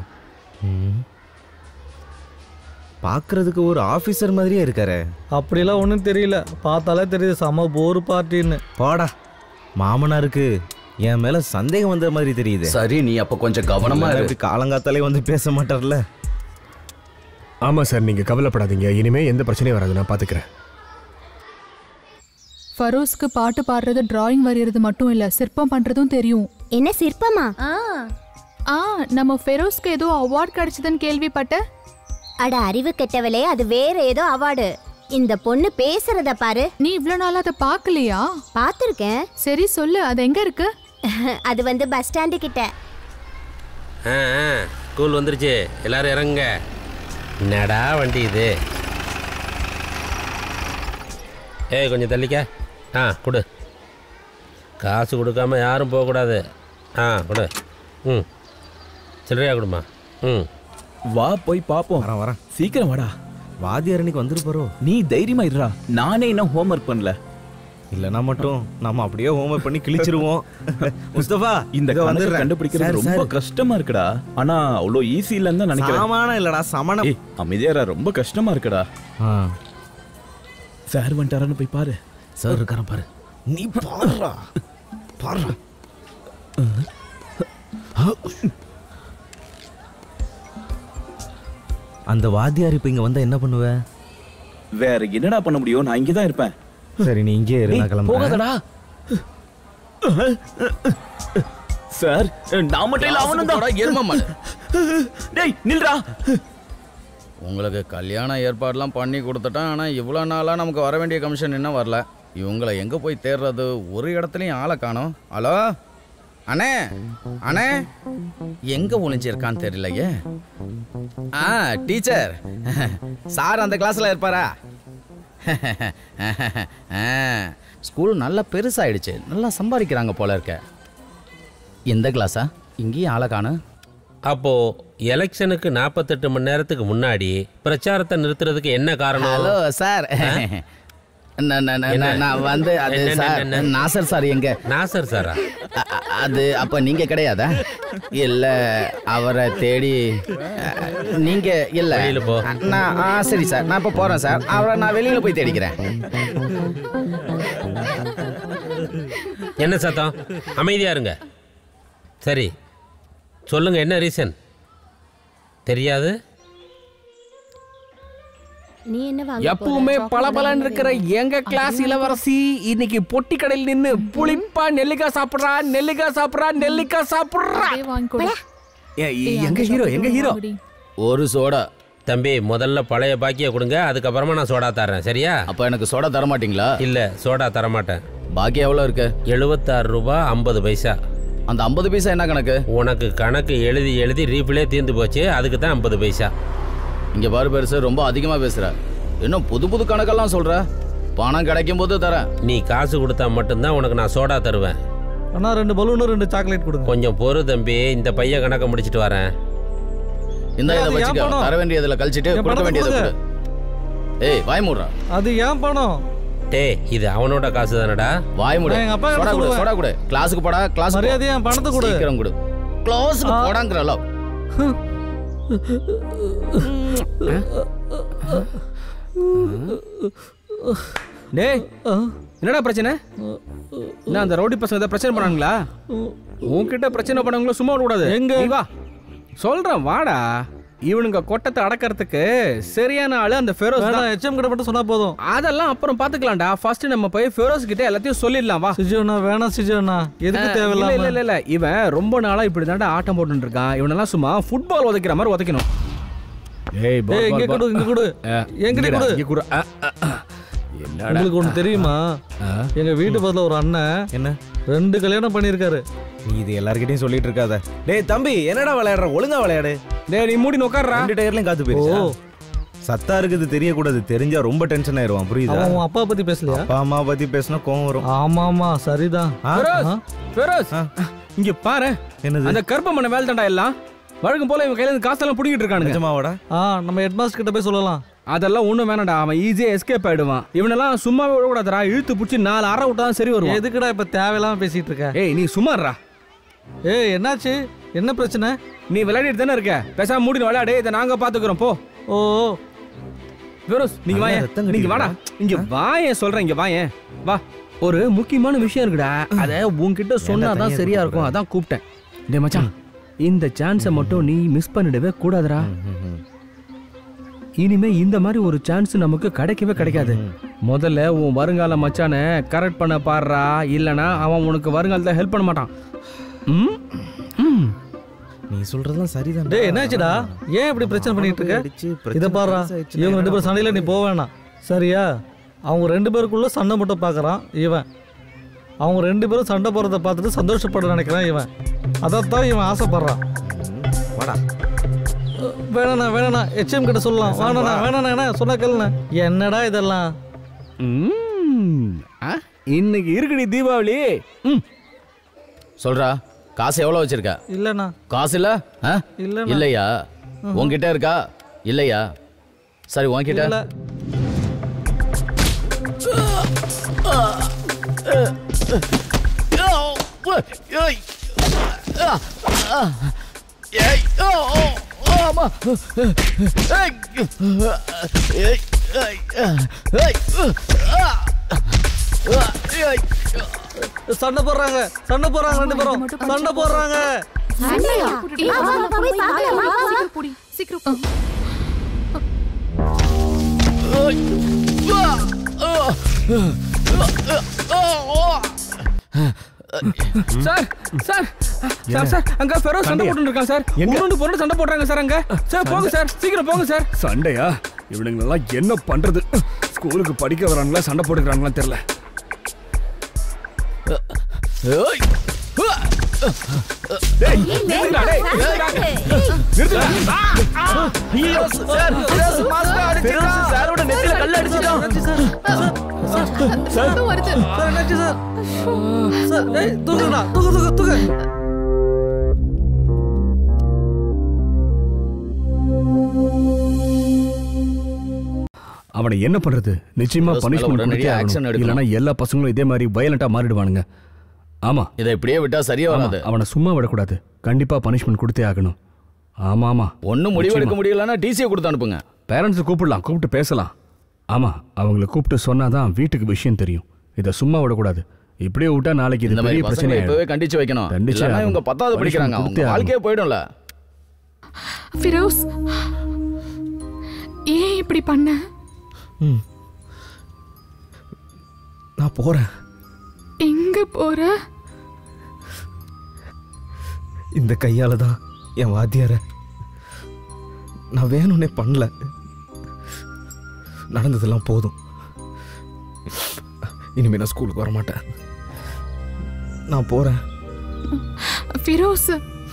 [SPEAKER 11] பாக்குறதுக்கு ஒரு ஆபீசர் மாதிரியே இருக்காரு.
[SPEAKER 12] அப்படிலாம் ஒன்றும் தெரியல, பார்த்தாலே தெரியுது செம போர் பார்ட்டின்னு.
[SPEAKER 11] போடா, மாமனாருக்கு என் மேல சந்தேகம் வந்த மாதிரி தெரியுது.
[SPEAKER 5] சரி, நீ அப்ப கொஞ்சம் கவனமா இரு.
[SPEAKER 11] காலங்காத்தாலே வந்து பேச மாட்டார்ல.
[SPEAKER 13] ஆமா சார், நீங்க கவலைப்படாதீங்க. இனிமே எந்த பிரச்சனையும் வராது, நான் பாத்துக்கிறேன்.
[SPEAKER 10] ஃபரோஸ்க்கு பாட்டு பாடுறது, டிராயிங் வரைகிறது மட்டும் இல்ல, சிற்பம் பண்றதும் தெரியும்.
[SPEAKER 3] என்ன சிற்பமா?
[SPEAKER 10] ஆ, நம்ம ஃபெரோஸ்க்கு ஏதோ அவார்ட் கிடைச்சதுன்னு கேள்விப்பட்ட.
[SPEAKER 3] அட அறிவு கெட்டவளே, அது வேற ஏதோ அவார்டு. இந்த பொண்ணு பேசுறத பாரு.
[SPEAKER 10] நீ இவ்வளவு நாளா அதை பாக்கலையா?
[SPEAKER 3] பாத்திருக்கேன்.
[SPEAKER 10] சரி சொல்லு, அது எங்க இருக்கு?
[SPEAKER 3] அது வந்து பஸ் ஸ்டாண்டு கிட்ட.
[SPEAKER 6] ஸ்கூல் வந்துருச்சு, எல்லாரும் இறங்க. என்னடா வண்டி இது? ஏய் கொஞ்சம் தள்ளிக்க. ஆ கொடு. காசு கொடுக்காம யாரும் போகக்கூடாது. ஆ கொடு. ம் சில்லறையா கொடுமா. ம்
[SPEAKER 7] வா போய் பாப்போம்.
[SPEAKER 11] வரேன் வரேன்.
[SPEAKER 7] சீக்கிரம் வாடா.
[SPEAKER 11] வாத்தியார் அன்னைக்கு வந்துருப்பாரோ.
[SPEAKER 7] நீ தைரியமா இருடா. நானே இன்னும் ஹோம்ஒர்க் பண்ணல.
[SPEAKER 11] இல்லனா மட்டும் நாம அப்படியே ஹோம்ஒர்க் பண்ணி கிழிச்சிருவோம். முஸ்தபா,
[SPEAKER 7] இந்த
[SPEAKER 11] வந்து
[SPEAKER 7] கணக்கு கண்டுபிடிக்கிறது ரொம்ப கஷ்டமா இருக்குடா. ஆனா அவ்வளோ ஈஸி இல்லன்னு தான் நினைக்கிறேன்.
[SPEAKER 11] சமானம் இல்லடா, சமானம்.
[SPEAKER 7] ஏய் அமைதியாரா, ரொம்ப கஷ்டமா இருக்குடா. சார் வந்துட்டாரான்னு போய் பாரு.
[SPEAKER 11] சார் இருக்கார பாரு. நீ பாருடா. பாருடா. அந்த வாத்தியார் இப்ப இங்க வந்தா என்ன பண்ணுவ?
[SPEAKER 7] வேற என்னடா பண்ண முடியும்? நான் இங்கே தான் இருப்பேன்.
[SPEAKER 11] சரி நீ இங்கே இரு, நான் கிளம்புறேன்.
[SPEAKER 7] போகாதடா. சார், நான் மட்டும் இல்ல, அவனும் தான்.
[SPEAKER 5] ஏர்மாமா.
[SPEAKER 7] டேய் நில்றா.
[SPEAKER 5] உங்களுக்கு கல்யாண ஏற்பாடுலாம் பண்ணி கொடுத்துட்டேன். ஆனால் இவ்வளோ நாளாக நமக்கு வர வேண்டிய கமிஷன் இன்னும் வரல. இவங்களை எங்கே போய் தேடுறது? ஒரு இடத்துலையும் ஆளை காணோம். ஹலோ அண்ணே, அண்ணே எங்கே ஒளிஞ்சிருக்கான்னு தெரியலையே. ஆ டீச்சர், சார் அந்த கிளாஸில் இருப்பாரா? ஸ்கூல் நல்லா பெருசாகிடுச்சு, நல்லா சம்பாதிக்கிறாங்க போல இருக்க. எந்த கிளாஸா? இங்கேயும் ஆளை காணும்.
[SPEAKER 6] அப்போ எலெக்ஷனுக்கு நாற்பத்தெட்டு மணி நேரத்துக்கு முன்னாடி பிரச்சாரத்தை நிறுத்துறதுக்கு என்ன காரணம்?
[SPEAKER 5] ஹலோ சார், நான் வந்து அது சார், நாசர் சார். எங்க
[SPEAKER 6] நாசர் சாரா?
[SPEAKER 5] அது அப்ப நீங்க கிடையாதா? இல்ல அவரை தேடி நீங்க இல்ல.
[SPEAKER 6] வெளியில போ.
[SPEAKER 5] நான் ஆ சரி சார், நான் இப்ப போறேன் சார். அவரை நான் வெளியில போய் தேடிக்கிறேன்.
[SPEAKER 6] என்ன சத்தம்? அமைதியா இருங்க. சரி சொல்லுங்க, என்ன ரீசன்? தெரியாது.
[SPEAKER 3] நீ என்ன வாங்க?
[SPEAKER 13] எப்பவுமே பளபளன்னு இருக்கிற எங்க கிளாஸ் இளவரசி இன்னைக்கு பொட்டி கடையில் நின்னு புளிப்பா நெல்லிக்காய் சாப்பிடுறா, நெல்லிக்காய் சாப்பிடுறா, நெல்லிக்காய் சாப்பிடுறா. எங்க ஹீரோ, எங்க ஹீரோ?
[SPEAKER 5] ஒரு சோடா.
[SPEAKER 6] தம்பி முதல்ல பழைய பாக்கிய கொடுங்க, அதுக்கப்புறமா நான் சோடா தரேன். சரியா?
[SPEAKER 5] அப்ப எனக்கு சோடா தர மாட்டீங்களா?
[SPEAKER 6] இல்ல, சோடா தர மாட்டேன்.
[SPEAKER 5] பாக்கி எவ்வளவு இருக்கு?
[SPEAKER 6] எழுபத்தாறு ரூபாய் ஐம்பது பைசா.
[SPEAKER 5] அந்த ஐம்பது பைசா என்ன கணக்கு?
[SPEAKER 6] உனக்கு கணக்கு எழுதி எழுதி ரீஃபிலே தீர்ந்து போச்சு, அதுக்கு தான் ஐம்பது பைசா.
[SPEAKER 5] இங்க பாரு பெருசு, ரொம்ப அதிகமா பேசுற. இன்னும் புது புது கணக்கெல்லாம் சொல்ற. பணம் கிடைக்கும் போது தரேன்.
[SPEAKER 6] நீ காசு கொடுத்தா மட்டும்தான் உனக்கு நான் சோடா தருவேன்.
[SPEAKER 12] அண்ணா ரெண்டு பலூன் ரெண்டு சாக்லேட் கொடுங்க.
[SPEAKER 6] கொஞ்சம் பொறு தம்பி, இந்த பையன் கணக்க முடிச்சிட்டு வரேன்.
[SPEAKER 5] இந்த இதை வச்சுக்க. தர வேண்டியதுல கழிச்சிட்டு கொடுக்க வேண்டியது கொடு. ஏய் வாய் மூடுறா.
[SPEAKER 12] அது ஏன் பணம்?
[SPEAKER 6] டேய் இது அவனோட காசு தானடா.
[SPEAKER 5] வாய் மூடு. சோடா கொடு, சோடா கொடு. கிளாஸுக்கு போடா, கிளாஸ்
[SPEAKER 12] மரியாதையா பணத்தை கொடு.
[SPEAKER 5] சீக்கிரம் கொடு. கிளாஸுக்கு போடாங்கறல.
[SPEAKER 4] டேய் என்னடா பிரச்சனை? நான் அந்த ரவுடி பசங்க ஏதாவது பிரச்சனை பண்ணாங்களா? உன்கிட்ட பிரச்சனை பண்ணவங்கள சும்மா விட கூடாது.
[SPEAKER 12] எங்க
[SPEAKER 4] வா சொல்றேன், வாடா. இவனுங்க கொட்டத்தை அடக்கிறதுக்கு சரியான ஆளு அந்த ஃபெரோஸ் தான்.
[SPEAKER 12] எச்எம் கிட்ட மட்டும் சொன்னா போதும்.
[SPEAKER 4] அதெல்லாம் அப்புறம் பாத்துக்கலாம்டா. ஃபர்ஸ்ட் நம்ம போய் ஃபெரோஸ் கிட்ட எல்லாத்தையும் சொல்லிடலாம் வா.
[SPEAKER 12] சிஜோனா வேணாம் சிஜோனா. எதுக்கு தேவையில்ல.
[SPEAKER 4] இல்ல இல்ல இல்ல இவன் ரொம்ப நாளா இப்படி தான்டா ஆட்டம் போட்டுட்டு இருக்கான். இவனெல்லாம் சும்மா ஃபுட்பால் உதைக்கிற மாதிரி உதைக்கணும். ஏய் பால்
[SPEAKER 12] இங்க கொடு இங்க கொடு. எங்கடி கொடு.
[SPEAKER 4] இங்க கொடு.
[SPEAKER 12] உங்களுக்கு ஒண்ணு தெரியுமா? எங்க வீட்டு பக்கத்துல ஒரு அண்ணன்
[SPEAKER 11] என்ன
[SPEAKER 12] ரெண்டு கல்யாணம் பண்ணிருக்காரு.
[SPEAKER 11] நீ இது எல்லார்கிட்டயும் சொல்லிட்டு இருக்காத. டேய் தம்பி என்னடா விளையாடுற? ஒழுங்கா விளையாடு.
[SPEAKER 4] டேய் நீ மூடி உட்கார்றா.
[SPEAKER 11] ரெண்டு டயர்லயும் காத்து போயிருச்சா? சத்தா இருக்குது தெரியக்கூடாது. தெரிஞ்சா ரொம்ப டென்ஷன் ஆயிருவான். புரியுதா?
[SPEAKER 12] அவன் அப்பா பத்தி பேசலையா?
[SPEAKER 11] அப்பா அம்மா பத்தி பேசினா கோவம் வரும்.
[SPEAKER 12] ஆமா ஆமா சரிதான்.
[SPEAKER 4] ஃபெரோஸ் இங்க பாரு.
[SPEAKER 11] என்னது?
[SPEAKER 4] அந்த கர்ப்பமான வேலை தான்டா எல்லாம். வழக்கம் போல இவன் கையில இருந்து காசெல்லாம் புடிங்கிட்டு இருக்கானுங்க.
[SPEAKER 11] நிஜமாவாடா?
[SPEAKER 12] ஆ நம்ம ஹெட்மாஸ்டர் கிட்ட போய் சொல்லலாம்.
[SPEAKER 4] அதெல்லாம் ஒண்ணும் வேணாடா. அவன் ஈஸியா எஸ்கேப் ஆயிடுவான். இவனெல்லாம் சும்மாவே விடக்கூடாதுடா. இழுத்து பிடிச்சி நாலு அரை விட்டாதான் சரி வருவான்.
[SPEAKER 12] எதுக்குடா இப்ப தேவையில்லாம பேசிட்டு இருக்க?
[SPEAKER 4] ஏய் நீ சும்மாறா.
[SPEAKER 12] ஏய் என்னாச்சு? என்ன பிரச்சனை?
[SPEAKER 4] நீ விளையாடிட்டு தானே இருக்க. பேசாம மூடி விளையாடு. இதை நாங்க பாத்துக்கிறோம் போ.
[SPEAKER 12] ஓ
[SPEAKER 4] ஃபெரோஸ் நீங்க வாயே. நீங்க வாடா. இங்க வாயே சொல்றேன். இங்க வாயே. வா. ஒரு முக்கியமான விஷயம் இருக்குடா. அத உன்கிட்ட சொன்னாதான் சரியா இருக்கும். அதான் கூப்பிட்டேன். டேய் மச்சான் இந்த சான்ஸை மட்டும் நீ மிஸ் பண்ணிடவே கூடாதுடா. இனிமே இந்த மாதிரி ஒரு சான்ஸ் நமக்கு கிடைக்கவே கிடைக்காது. முதல்ல உன் வருங்கால மச்சானை கரெக்ட் பண்ண பாடுறா. இல்லனா அவன் உனக்கு வருங்காலத்துல ஹெல்ப் பண்ண மாட்டான்.
[SPEAKER 11] நீ சொல்றதெல்லாம் சரிதான்.
[SPEAKER 12] டேய் என்னாச்சுடா? ஏன் இப்படி பிரச்சனை பண்ணிட்டு இருக்க? இத பாருடா. இவங்க ரெண்டு பேரும் சண்டையில நீ போக வேணாம். சரியா? அவங்க ரெண்டு பேருக்குள்ள சண்டை மட்டும் பாக்குறான் இவன். அவங்க ரெண்டு பேரும் சண்டை போறதை பார்த்துட்டு சந்தோஷப்பட நினைக்கிறான் இவன். அதைத்தான் இவன் ஆசைப்படுறான்.
[SPEAKER 11] வாடா.
[SPEAKER 12] வேணாண்ணா வேணாண்ணா. எச்எம் கிட்ட சொல்லலாம். வேணாண்ணா வேணாண்ணா சொன்னா கேளுண்ணா. என்னடா இதெல்லாம்?
[SPEAKER 4] இன்னைக்கு இருக்குடி தீபாவளி.
[SPEAKER 5] சொல்றா காசு எவ்வளவு வச்சிருக்க?
[SPEAKER 12] இல்லண்ணா.
[SPEAKER 5] காசு இல்ல?
[SPEAKER 12] இல்லண்ணா.
[SPEAKER 5] இல்லையா? உன்கிட்ட இருக்கா? இல்லையா? சரி உன்கிட்ட
[SPEAKER 12] இல்ல. சண்டை போடுறாங்க சண்டை போடுறாங்க ரெண்டு பேரும் சண்டை போடுறாங்க.
[SPEAKER 4] சார் சார் சார் சார் அங்க ஃபெரோஸ் சண்டை போட்டுட்டு இருக்கான் சார். உருண்டு பொருண்டு சண்டை போடுறாங்க சார் அங்க. சார் போங்க சார் சீக்கிரம் போங்க சார்.
[SPEAKER 14] சண்டையா? இவனுங்க எல்லாம் என்ன பண்றது? ஸ்கூலுக்கு படிக்க வராங்களா சண்டை போட்டுக்கிறாங்களா தெரியல. டேய் நிறுத்துடா டேய் நிறுத்துடா.
[SPEAKER 5] ஐயோ சார் ஃபெரோஸ் மாஸ்டர் அடிச்சிட்டான். ஃபெரோஸ் சாரோட நெத்தில கல்ல அடிச்சிட்டான்.
[SPEAKER 12] சார் வருது. சார் என்னாச்சு சார்? சார் ஏய் தூக்குடா தூக்கு தூக்கு தூக்கு.
[SPEAKER 14] அவனை என்ன பண்றது? நிச்சயமா பனிஷ்மென்ட் கொடுத்தே ஆகணும். இல்லனா எல்லா பசங்களும் இதே மாதிரி வயலண்டா மாறிடுவானுங்க. ஆமா
[SPEAKER 5] இதை இப்படியே விட்டா சரியா வராது.
[SPEAKER 14] அவனை சும்மா விடக்கூடாது. கண்டிப்பா பனிஷ்மென்ட் கொடுத்தே ஆகணும். ஆமா ஆமா.
[SPEAKER 5] ஒன்னும் முடிவெடுக்க முடியலன்னா டிசியை கொடுத்து அனுப்புங்க.
[SPEAKER 14] பேரண்ட்ஸ் கூப்பிடலாம். கூப்பிட்டு பேசலாம். ஆமா அவங்களை கூப்பிட்டு சொன்னாதான் வீட்டுக்கு விஷயம் தெரியும். இதை சும்மா விடக்கூடாது. இப்படியே விட்டா நாளைக்கு இது பெரிய பிரச்சனை.
[SPEAKER 5] இப்பவே கண்டிச்சு வைக்கணும். இல்லனா இவங்க பத்தாவது படிக்கிறாங்க. அவங்க வாழ்க்கையே போய்டும்ல.
[SPEAKER 10] ஃபிரோஸ் ஏன் இப்படி பண்ண?
[SPEAKER 11] நான் போறேன்.
[SPEAKER 10] எங்க போற?
[SPEAKER 11] இந்த கையால தான் என் வாத்தியார நான் வேணும்னே பண்ணல. நடந்ததெல்லாம் போதும். இனிமே நான் ஸ்கூலுக்கு வர மாட்டேன். நான் போறேன்.
[SPEAKER 10] ஃபிரோஸ்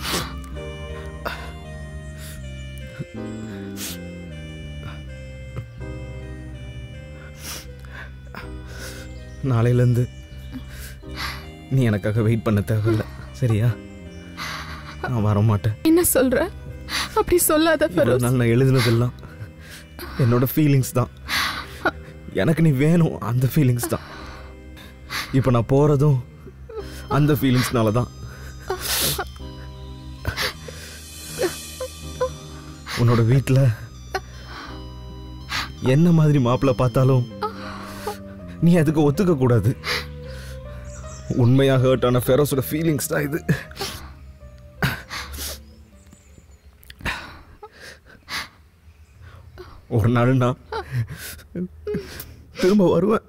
[SPEAKER 11] நாளையிலேருந்து நீ எனக்காக வெயிட் பண்ண தேவையில்ல. சரியா? நான் வர மாட்டேன்.
[SPEAKER 10] என்ன சொல்ற? அப்படி சொல்லாத ஃபெரோஸ்.
[SPEAKER 11] நான் எழுதினதெல்லாம் என்னோட ஃபீலிங்ஸ் தான். எனக்கு நீ வேணும் அந்த ஃபீலிங்ஸ் தான். இப்போ நான் போறதும் அந்த ஃபீலிங்ஸ்னால தான். உன்னோட வீட்டில் என்ன மாதிரி மாப்பிள்ளை பார்த்தாலும் நீ அதுக்கு ஒத்துக்க கூடாது. உண்மையாக ஹர்ட் ஆன ஃபெரோஸோட ஃபீலிங்ஸ் தான் இது. ஒரு நாள் நான் திரும்ப வருவேன்.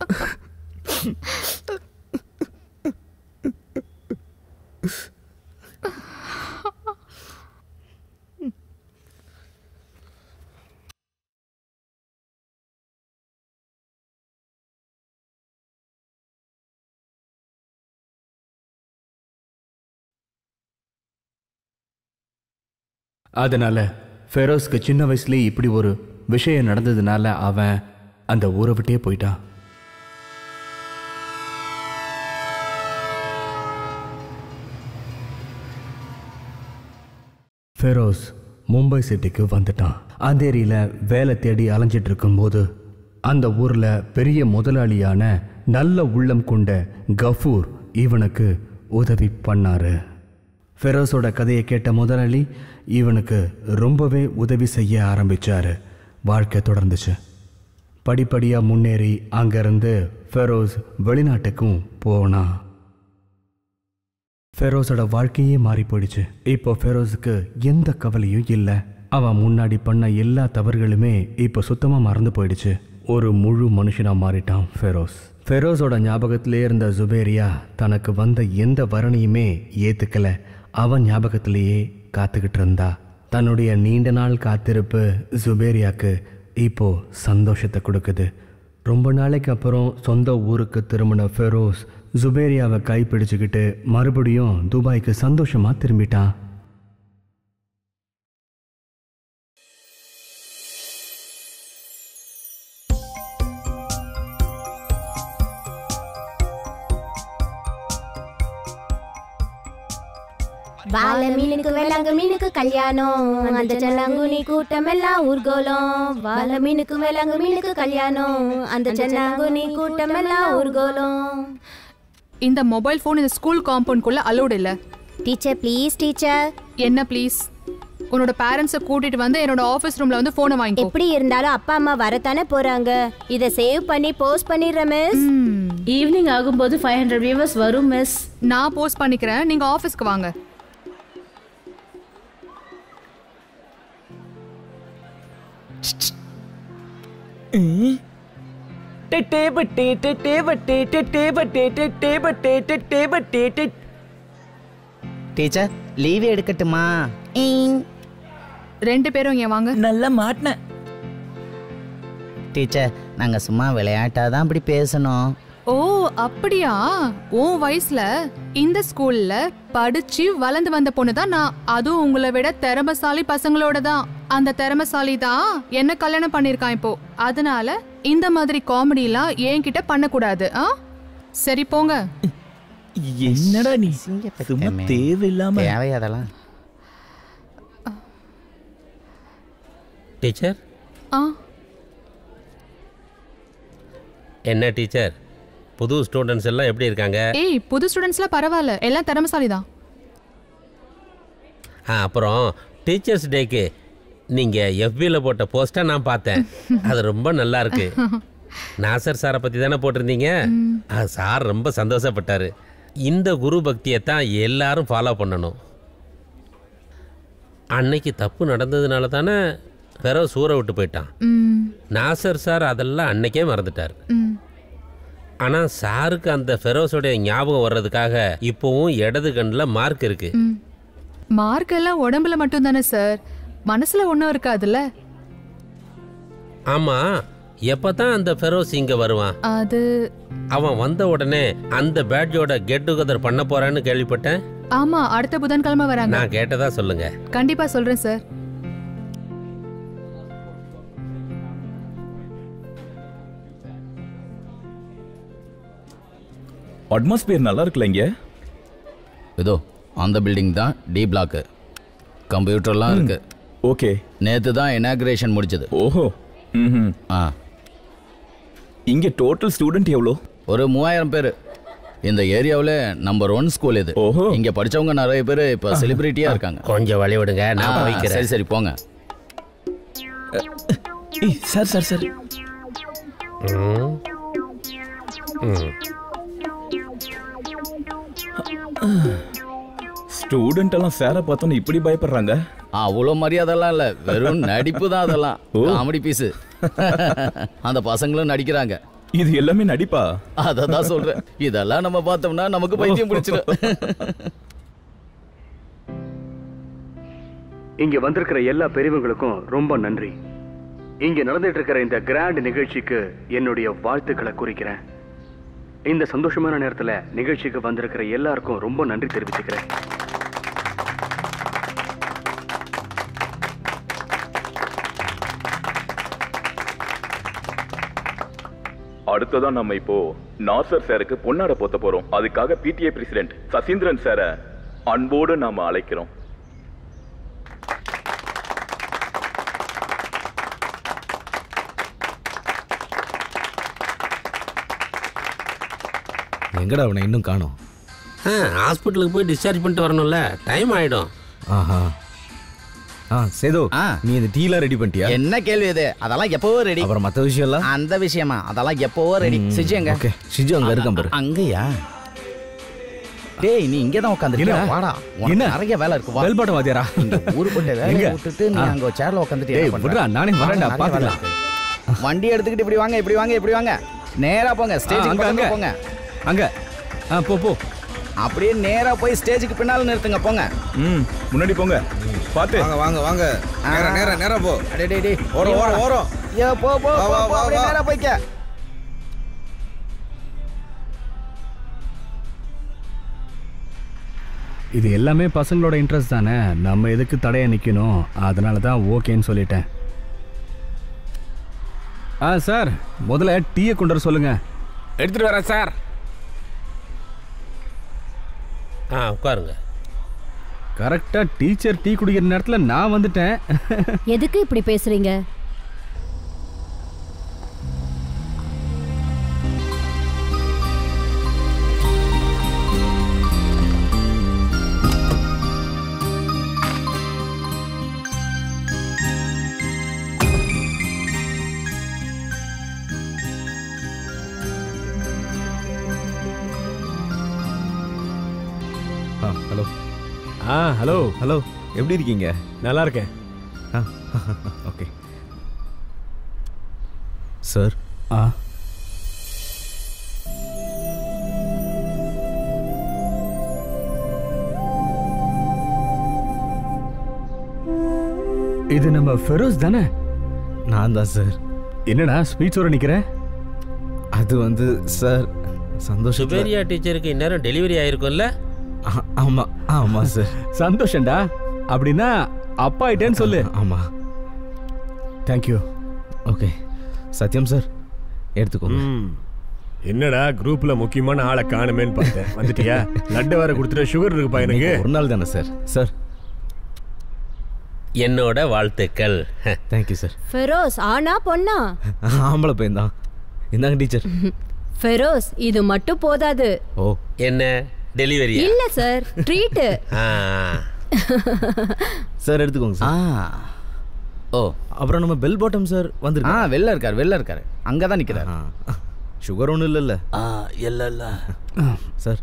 [SPEAKER 4] அதனால ஃபெரோஸ்க்கு சின்ன வயசுலேயே இப்படி ஒரு விஷயம் நடந்ததுனால அவன் அந்த ஊரை விட்டே போயிட்டான். ஃபெரோஸ் மும்பை சிட்டிக்கு வந்துட்டான். அந்தேரியில் வேலை தேடி அலைஞ்சிட்டு இருக்கும்போது அந்த ஊரில் பெரிய முதலாளியான நல்ல உள்ளம் கொண்ட கஃபூர் இவனுக்கு உதவி பண்ணாரு. ஃபெரோஸோட கதையை கேட்ட முதலாளி இவனுக்கு ரொம்பவே உதவி செய்ய ஆரம்பிச்சாரு. வாழ்க்கை தொடர்ந்துச்சு. படிப்படியாக முன்னேறி அங்கேருந்து ஃபெரோஸ் வெளிநாட்டுக்கும் போனான். ஃபெரோஸோட வாழ்க்கையே மாறி போயிடுச்சு. இப்போ ஃபெரோஸுக்கு எந்த கவலையும் இல்லை. அவன் முன்னாடி பண்ண எல்லா தவறுகளுமே இப்போ சுத்தமாக மறந்து போயிடுச்சு. ஒரு முழு மனுஷனாக மாறிட்டான் ஃபெரோஸ். ஃபெரோஸோட ஞாபகத்திலே இருந்த ஜுபேரியா தனக்கு வந்த எந்த வரணையுமே ஏற்றுக்கலை. அவன் ஞாபகத்திலேயே காத்துக்கிட்டு இருந்தா. தன்னுடைய நீண்ட நாள் காத்திருப்பு ஜுபேரியாவுக்கு இப்போ சந்தோஷத்தை கொடுக்குது. ரொம்ப நாளைக்கு அப்புறம் சொந்த ஊருக்கு திரும்பின ஃபெரோஸ் ஜுபேரியாவை கைப்பிடிச்சுக்கிட்டு மறுபடியும் துபாய்க்கு சந்தோஷமா திரும்பிட்டான்.
[SPEAKER 3] வாழ மீனுக்கு வெள்ளாங்க மீனுக்கு கல்யாணம், அந்த செல்லாங்குனி கூட்டம் எல்லாம் ஊர்கோலம். வாழ மீனுக்கு வெள்ளாங்க மீனுக்கு கல்யாணம், அந்த செல்லாங்குனி கூட்டம் எல்லாம் ஊர்கோலம்.
[SPEAKER 10] இந்த மொபைல் ஃபோன் இந்த ஸ்கூல் காம்பவுண்ட்குள்ள அலோட் இல்ல.
[SPEAKER 3] Teacher please teacher.
[SPEAKER 10] என்ன ப்ளீஸ்? உன்னோட பேரண்ட்ஸை கூட்டிட்டு வந்து என்னோட ஆஃபீஸ் ரூம்ல வந்து போனை வாங்கிக்கோ.
[SPEAKER 3] எப்படி இருந்தாலும் அப்பா அம்மா வரத்தானே போறாங்க. இதை சேவ் பண்ணி போஸ்ட் பண்ணிடுறேன் மிஸ்.
[SPEAKER 1] ஈவினிங் ஆகும்போது ஃபைவ் ஹண்ட்ரட் வியூவர்ஸ் வரும் மிஸ்.
[SPEAKER 10] நான் போஸ்ட் பண்ணிக்கிறேன், நீங்க ஆஃபீஸ்க்கு வாங்க.
[SPEAKER 15] டீச்சர் லீவ் எடுக்கட்டுமா?
[SPEAKER 10] ரெண்டு பேரும் இங்க வாங்க.
[SPEAKER 15] நல்லா மாட்டினேன் டீச்சர். நாங்க சும்மா விளையாட்டாதான் அப்படி பேசணும்.
[SPEAKER 10] ஓ அப்படியா? உன் வயசுல இந்த ஸ்கூல்ல படிச்சு வளர்ந்து வந்த பொண்ணு தான் நான். அதுவும் உங்களை விட திறமசாலி பசங்களோட தான். அந்த திறமசாலி தான் என்ன கல்யாணம் பண்ணிருக்கான் இப்போ. அதனால இந்த மாதிரி காமெடி எல்லாம் என்கிட்ட பண்ணக்கூடாது. சரி போங்க.
[SPEAKER 7] என்னடா நீ சும்மா தேவையில்லாம
[SPEAKER 15] தேவையாதெல்லாம்.
[SPEAKER 6] டீச்சர்
[SPEAKER 10] ஆ
[SPEAKER 6] என்ன டீச்சர், புது ஸ்டூடெண்ட்ஸ் எல்லாம் எப்படி இருக்காங்க?
[SPEAKER 10] ஏய் புது ஸ்டூடெண்ட்ஸ்லாம் பரவாயில்ல, எல்லாம் திறமசாலி தான்.
[SPEAKER 6] ஆ அப்புறம் டீச்சர்ஸ் டேக்கு நீங்க எஃபியில் போட்ட போஸ்டை நான் பார்த்தேன். அது ரொம்ப நல்லா இருக்கு. நாசர் சாரை பற்றி தானே போட்டிருந்தீங்க. அது சார் ரொம்ப சந்தோஷப்பட்டாரு. இந்த குரு பக்தியை தான் எல்லாரும் ஃபாலோ பண்ணணும். அன்னைக்கு தப்பு நடந்ததுனால தானே ஃபெரோஸ் ஊரை விட்டு போயிட்டான். நாசர் சார் அதெல்லாம் அன்னைக்கே மறந்துட்டார். ஆனால் சாருக்கு அந்த ஃபெரோஸோடைய ஞாபகம் வர்றதுக்காக இப்போவும் இடது கண்ணில் மார்க் இருக்கு.
[SPEAKER 10] மார்க் எல்லாம் உடம்புல மட்டும் தானே சார், மனசுல ஒன்றும் இருக்காதுல்ல.
[SPEAKER 6] ஆமா, எப்பதான் அந்த ஃபெரோஸ் இங்க வருவான்?
[SPEAKER 10] அது
[SPEAKER 6] அவன் வந்த உடனே அந்த பேட்ஜோட கெட் டுகெதர் பண்ண போறான்னு கேள்விப்பட்டேன்.
[SPEAKER 10] ஆமா, அடுத்த புதன்கிழமை வராங்க.
[SPEAKER 6] நான் கேட்டதா சொல்லுங்க.
[SPEAKER 10] கண்டிப்பா சொல்றேன் சார்.
[SPEAKER 7] அட்மாஸ்பியர் நல்லா இருக்குல்ல இங்க?
[SPEAKER 5] இதோ அந்த பில்டிங் தான் டி பிளாக். கம்ப்யூட்டர்லாம் இருக்கு.
[SPEAKER 7] ஓகே.
[SPEAKER 5] நேத்து தான் இனாகிரேஷன் முடிச்சது.
[SPEAKER 7] ஓஹோ. ம்.
[SPEAKER 5] ஆ.
[SPEAKER 7] இங்க டோட்டல் ஸ்டூடெண்ட் எவ்வளோ?
[SPEAKER 5] ஒரு மூவாயிரம் பேர். இந்த ஏரியாவில் நம்பர் ஒன் ஸ்கூல் இது.
[SPEAKER 7] ஓஹோ.
[SPEAKER 5] இங்க படிச்சவங்க நிறைய பேர் இப்ப செலிபிரிட்டியா இருக்காங்க.
[SPEAKER 6] கொஞ்சம் வழி விடுங்க, நான் போய்க்கிறேன்.
[SPEAKER 5] சரி சரி போங்க.
[SPEAKER 7] சார் சார் சார் ஸ்டூடெண்ட் எல்லாம் சாரை பார்த்தோன்னு இப்படி பயப்படுறாங்க.
[SPEAKER 5] அவ்வளோ மரியாதைலாம் இல்லை, வெறும் நடிப்பு தான் அதெல்லாம். Comedy piece. அந்த பசங்களும் நடிக்கிறாங்க.
[SPEAKER 7] இது எல்லாமே நடிப்பா?
[SPEAKER 5] அதை தான் சொல்றேன். இதெல்லாம் நம்ம பார்த்தோம்னா நமக்கு பைத்தியம் பிடிச்சிடும்.
[SPEAKER 4] இங்க வந்திருக்கிற எல்லா பெரியவங்களுக்கும் ரொம்ப நன்றி. இங்க நடந்துட்டு இருக்கிற இந்த கிராண்ட் நிகழ்ச்சிக்கு என்னுடைய வாழ்த்துக்களை குறிக்கிறேன். இந்த சந்தோஷமான நேரத்துல நிகழ்ச்சிக்கு வந்திருக்கிற எல்லாருக்கும் ரொம்ப நன்றி தெரிவிச்சுக்கிறேன்.
[SPEAKER 2] அடுத்ததான் நம்ம இப்போ நாசர் சாருக்கு பொன்னாட போத்த போறோம். அதுக்காக பிடிஏ பிரசிடென்ட் சசீந்திரன் சாரை அன்போடு நாம அழைக்கிறோம்.
[SPEAKER 11] எங்கடா அவனை இன்னும் காணோம்?
[SPEAKER 6] ஹாஸ்பிட்டலுக்கு போய் டிஸ்சார்ஜ் பண்ணிட்டு வரணும்ல, டைம் ஆயிடும்.
[SPEAKER 11] ஆஹா. ஆ சேது, நீ இந்த டீலாம் ரெடி பண்ணிட்டியா?
[SPEAKER 5] என்ன கேள்வி இது? அதெல்லாம் எப்பவோ ரெடி.
[SPEAKER 11] அப்புறம் மற்ற விஷயம் எல்லாம்?
[SPEAKER 5] அந்த விஷயமா அதெல்லாம் எப்பவோ ரெடி. சிஜி எங்க?
[SPEAKER 11] ஓகே, சிஜி அங்க இருக்கான் பாரு.
[SPEAKER 5] அங்கயா? டேய், நீ இங்கே தான் உட்காந்துட்டியா? வாடா, உனக்கு நிறைய வேலை இருக்கு.
[SPEAKER 4] பெல் பட்டன் வாத்தியாரா?
[SPEAKER 5] இந்த ஊருக்குள்ள வேலையை விட்டுட்டு நீ அங்க சேர்ல உட்காந்துட்டியா?
[SPEAKER 4] டேய் விடுடா, நானே வரேன்டா, பாத்துக்கலாம்.
[SPEAKER 5] வண்டி எடுத்துக்கிட்டு இப்படி வாங்க, இப்படி வாங்க, இப்படி வாங்க. நேரா போங்க, ஸ்டேஜுக்கு பக்கத்துல போங்க.
[SPEAKER 4] அங்க ஆ போ போ.
[SPEAKER 5] அப்படியே நேரா போய் ஸ்டேஜுக்கு பின்னால நிறுத்துங்க, போங்க.
[SPEAKER 7] ம், முன்னாடி போங்க. பாத்து
[SPEAKER 11] வாங்க வாங்க வாங்க. நேரா நேரா நேரா போ.
[SPEAKER 5] டேய் டேய் டேய்,
[SPEAKER 11] ஓரம் ஓரம் ஓரம்.
[SPEAKER 5] யோ போ போ போ, அப்படியே நேரா போய்க்க.
[SPEAKER 4] இது எல்லாமே பசங்களோட இன்ட்ரெஸ்ட் தானே, நம்ம எதுக்கு தடையா நிக்கணும்? அதனால தான் ஓகேன்னு சொல்லிட்டேன். ஆ சார், முதல்ல டீயை கொண்டு வர சொல்லுங்க.
[SPEAKER 13] எடுத்துட்டு வரேன் சார்.
[SPEAKER 6] ஆ உட்காருங்க.
[SPEAKER 4] கரெக்டா டீச்சர் டீ குடிக்கிற நேரத்துல நான் வந்துட்டேன்.
[SPEAKER 3] எதுக்கு இப்படி பேசுறீங்க?
[SPEAKER 11] ஹலோ.
[SPEAKER 14] ஆ ஹலோ
[SPEAKER 11] ஹலோ, எப்படி இருக்கீங்க?
[SPEAKER 14] நல்லா இருக்கேன்.
[SPEAKER 11] Okay sir.
[SPEAKER 4] ஆ இது நம்ம ஃபெரோஸ் தானே?
[SPEAKER 11] நான் தான் சார்.
[SPEAKER 4] என்னடா ஸ்பீச் வர நிக்கிற?
[SPEAKER 11] அது வந்து சார் சந்தோஷம்.
[SPEAKER 6] சுபேரியா டீச்சருக்கு இந்நேரம் டெலிவரி ஆயிருக்கும்ல?
[SPEAKER 11] ஆமா ஆமா சார்.
[SPEAKER 4] சந்தோஷம்டா. அப்படின்னா அப்பா ஆயிட்டேன்னு சொல்லு.
[SPEAKER 11] ஆமா.
[SPEAKER 4] தேங்க்யூ.
[SPEAKER 11] ஓகே சத்யம் சார், எடுத்துக்கோங்க.
[SPEAKER 14] என்னடா குரூப்ல முக்கியமான ஆளை காணுமேன்னு பார்த்தேன். வந்துட்டியா? லட்டு வேற கொடுத்துட்டு சுகர் இருக்கு பையனுக்கு.
[SPEAKER 11] ஒரு நாள் தானே சார். சார்
[SPEAKER 6] என்னோட வாழ்த்துக்கள்.
[SPEAKER 11] Thank you sir.
[SPEAKER 3] ஃபெரோஸ் ஆனா பொண்ணா?
[SPEAKER 11] ஆம்பளை பையன் தான். இந்தாங்க டீச்சர்.
[SPEAKER 3] ஃபெரோஸ், இது மட்டும் போதாது.
[SPEAKER 11] ஓ,
[SPEAKER 6] என்ன டெலிவரியா?
[SPEAKER 3] இல்ல சார், ட்ரீட்.
[SPEAKER 11] சார் எடுத்துக்கோங்க சார்.
[SPEAKER 5] ஓ,
[SPEAKER 11] அப்புறம் நம்ம பெல் பாட்டம் சார் வந்து.
[SPEAKER 5] ஆ, வெளில இருக்கார், வெளில இருக்காரு. அங்கே தான் நிற்கிறார்.
[SPEAKER 11] சுகர் ஒன்றும் இல்லைல்ல?
[SPEAKER 5] ஆ, இல்லை இல்லை
[SPEAKER 11] சார்.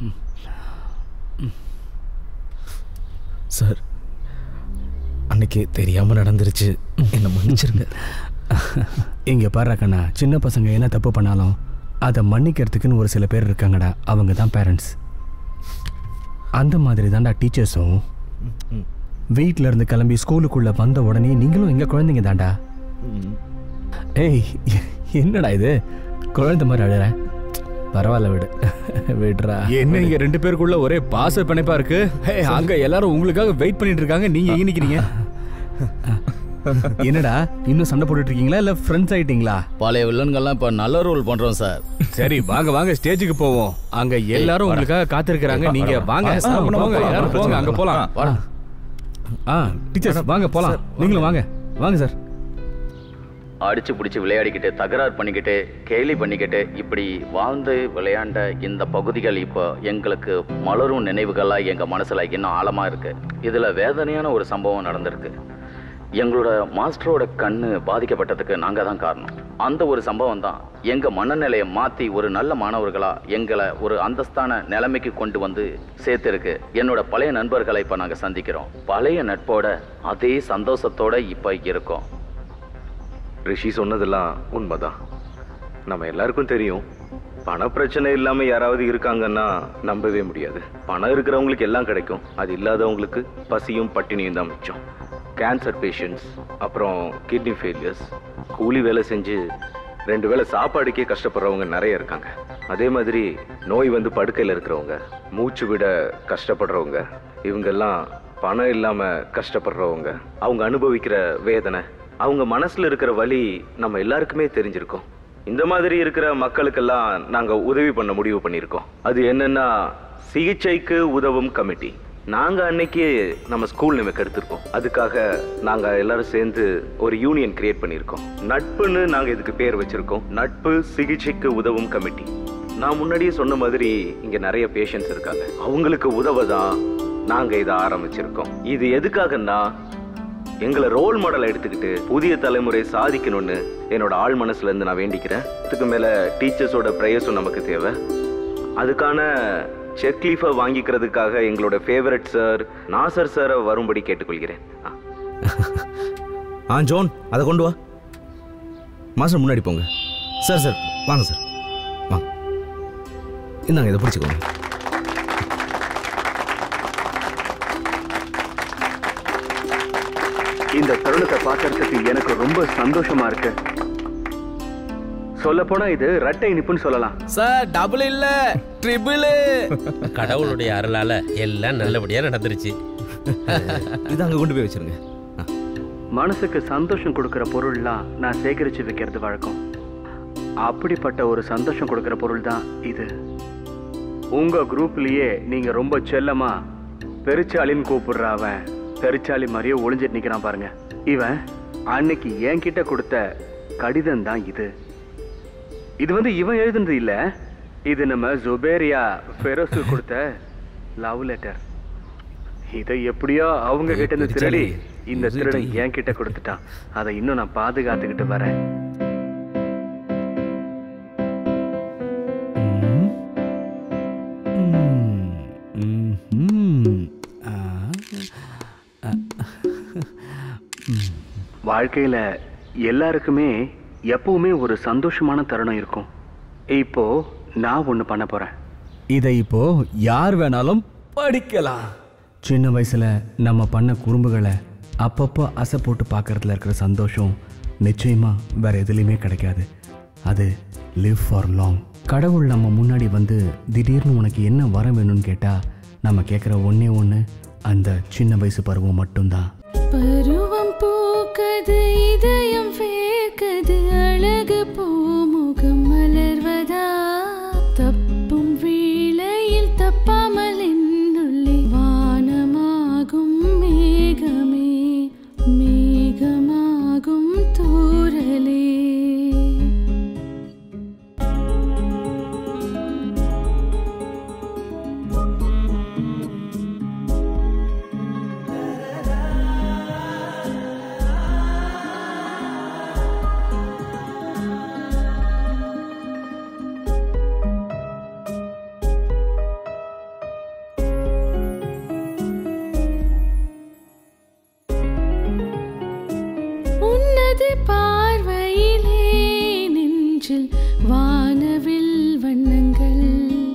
[SPEAKER 11] சார், அன்னைக்கு தெரியாம நடந்துருச்சு, என்ன மன்னிச்சிருங்க.
[SPEAKER 4] இங்க பாரு கண்ணா, சின்ன பசங்க என்ன தப்பு பண்ணாலும் அதை மன்னிக்கிறதுக்குன்னு ஒரு சில பேர் இருக்காங்கடா, அவங்க தான் பேரண்ட்ஸ். அந்த மாதிரி தான்டா டீச்சர்ஸும். வீட்டில இருந்து கிளம்பி ஸ்கூலுக்குள்ள வந்த உடனே நீங்களும் எங்க குழந்தைங்க தான்டா. ஏய், என்னடா இது குழந்தை மாதிரி அழற? பரவாயில்ல விடு, விடுறா. என்ன இங்க ரெண்டு பேருக்குள்ள ஒரே பாச பிணைப்பா இருக்கு. அங்க எல்லாரும் உங்களுக்காக வெயிட் பண்ணிட்டு இருக்காங்க, நீங்க எங்க நிக்கிறீங்க? என்னடா இன்னும் சண்டை போட்டுட்டு இருக்கீங்களா இல்ல ஃப்ரெண்ட்ஸ் ஆயிட்டீங்களா?
[SPEAKER 5] பழைய வில்லன்கள்லாம் இப்ப நல்ல ரோல் பண்றோம் சார்.
[SPEAKER 4] சரி வாங்க வாங்க ஸ்டேஜுக்கு போவோம். அங்க எல்லாரும் உங்களுக்காக காத்திருக்கிறாங்க. நீங்க வாங்க போங்க, எல்லாரும் போங்க, அங்க போலாம். ஆ டீச்சர்ஸ் வாங்க போலாம். நீங்களும் வாங்க வாங்க சார்.
[SPEAKER 5] அடிச்சு பிடிச்சி விளையாடிக்கிட்டு தகராறு பண்ணிக்கிட்டு கேலி பண்ணிக்கிட்டு இப்படி வாழ்ந்து விளையாண்ட இந்த பகுதிகள் இப்போ எங்களுக்கு மலரும் நினைவுகளாக எங்கள் மனசில் இன்னும் ஆழமாக இருக்குது. இதில் வேதனையான ஒரு சம்பவம் நடந்திருக்கு. எங்களோட மாஸ்டரோட கண்ணு பாதிக்கப்பட்டதுக்கு நாங்க தான் காரணம். அந்த ஒரு சம்பவம் தான் எங்க மனநிலையை மாத்தி ஒரு நல்ல மாணவர்களா எங்களை ஒரு அந்தஸ்தான நிலைமைக்கு கொண்டு வந்து சேர்த்திருக்கு. என்னோட பழைய நண்பர்களை இப்ப நாங்க சந்திக்கிறோம். பழைய நட்போட அதே சந்தோஷத்தோட இப்ப இருக்கோம்.
[SPEAKER 11] ரிஷி சொன்னதெல்லாம் உண்மைதான். நம்ம எல்லாருக்கும் தெரியும், பண பிரச்சனை இல்லாம யாராவது இருக்காங்கன்னா நம்பவே முடியாது. பணம் இருக்கிறவங்களுக்கு எல்லாம் கிடைக்கும், அது இல்லாதவங்களுக்கு பசியும் பட்டினியும் தான் மிச்சம். கேன்சர் பேஷண்ட்ஸ், அப்புறம் கிட்னி ஃபெயிலியர்ஸ், கூலி வேலை செஞ்சு ரெண்டு வேளை சாப்பாடுக்கே கஷ்டப்படுறவங்க நிறைய இருக்காங்க. அதே மாதிரி நோய் வந்து படுக்கையில் இருக்கிறவங்க, மூச்சு விட கஷ்டப்படுறவங்க, இவங்கெல்லாம் பணம் இல்லாமல் கஷ்டப்படுறவங்க. அவங்க அனுபவிக்கிற வேதனை, அவங்க மனசில் இருக்கிற வலி நம்ம எல்லாருக்குமே தெரிஞ்சிருக்கும். இந்த மாதிரி இருக்கிற மக்களுக்கெல்லாம் நாங்கள் உதவி பண்ண முடிவு பண்ணியிருக்கோம். அது என்னன்னா சிகிச்சைக்கு உதவும் கமிட்டி. நாங்கள் அன்னைக்கு நம்ம ஸ்கூல் நிமிக்கு எடுத்திருக்கோம். அதுக்காக நாங்கள் எல்லாரும் சேர்ந்து ஒரு யூனியன் கிரியேட் பண்ணியிருக்கோம். நட்புன்னு நாங்கள் இதுக்கு பேர் வச்சிருக்கோம், நட்பு சிகிச்சைக்கு உதவும் கமிட்டி. நான் முன்னாடியே சொன்ன மாதிரி இங்கே நிறைய பேஷண்ட்ஸ் இருக்காங்க. அவங்களுக்கு உதவ தான் நாங்கள் இதை ஆரம்பிச்சிருக்கோம். இது எதுக்காகன்னா எங்களை ரோல் மாடலை எடுத்துக்கிட்டு புதிய தலைமுறை சாதிக்கணும்னு என்னோட ஆள் மனசுல இருந்து நான் வேண்டிக்கிறேன். இதுக்கு மேல டீச்சர்ஸோட ப்ரேயர்ஸும் நமக்கு தேவை. அதுக்கான செக் லீஃபை வாங்கிக்கிறதுக்காக எங்களோட ஃபேவரட் சார் நாசர் சாரை வரும்படி கேட்டுக்கொள்கிறேன்.
[SPEAKER 5] ஆ ஜோன், அதை கொண்டு வா. மாஸ்டர் முன்னாடி போங்க. சார் சார் வாங்க சார், வாங்க. இந்தாங்க, இதை பிடிச்சிக்கோங்க.
[SPEAKER 16] இந்த தருணத்தை பார்க்கறதுக்கு எனக்கு ரொம்ப சந்தோஷமா இருக்கு. சொல்ல போனா இது ரெட்டை இனிப்புன்னு சொல்லலாம்.
[SPEAKER 5] சார் டபுள் இல்ல ட்ரிபிள்.
[SPEAKER 6] கடவுளுடைய அருளால எல்லாம் நல்லபடியா நடந்துருச்சு.
[SPEAKER 5] இது அங்க கொண்டு போய் வச்சிருங்க.
[SPEAKER 16] மனசுக்கு சந்தோஷம் கொடுக்கிற பொருள்லாம் நான் சேகரிச்சு வைக்கிறது வழக்கம். அப்படிப்பட்ட ஒரு சந்தோஷம் கொடுக்கிற பொருள் தான் இது. உங்க குரூப்லயே நீங்க ரொம்ப செல்லமா பெருச்சாலின்னு கூப்பிடுற அவன் பெருச்சாலி மாதிரியே ஒளிஞ்சிட்டு நிக்கிறான் பாருங்க. இவன் அன்னைக்கு என்கிட்ட கொடுத்த கடிதம் தான் இது. இது வந்து இவன் எழுதுனது இல்ல, இது நம்ம ஜுபேரியா ஃபெரோஸு கொடுத்த லவ் லெட்டர். இதை எப்படியோ அவங்க கிட்ட இருந்து திருடி இந்த திருடன் என்கிட்ட கொடுத்துட்டான். அதை இன்னும் நான் பாதுகாத்துக்கிட்டு வரேன். வாழ்க்கையில எல்லாருக்குமே எப்பவுமே ஒரு சந்தோஷமான தருணம் இருக்கும். இப்போ நான் ஒண்ணு பண்ண போறேன்.
[SPEAKER 4] இதை இப்போ யார் வேணாலும் படிக்கலாம். சின்ன வயசுல நம்ம பண்ண குறும்புகளை அப்பப்போ அசை போட்டு பார்க்கறதுல இருக்கிற சந்தோஷம் நிச்சயமா வேற எதுலையுமே கிடைக்காது. அது லிவ் ஃபார் லாங். கடவுள் நம்ம முன்னாடி வந்து திடீர்னு உனக்கு என்ன வர வேணும்னு கேட்டா நம்ம கேட்குற ஒன்னே ஒன்று அந்த சின்ன வயசு பருவம் மட்டும்தான்.
[SPEAKER 1] பருவம் பூக்கது, இதயம் வேர்க்கது, அழகு பூமுகம் மலர்வதா, தப்பும் வேளையில் தப்பாமல் என்னுள்ளே வானமாகும் மேகமே, மேகமாகும் தூறலே. பார்வையிலே நெஞ்சில் வானவில் வண்ணங்கள்,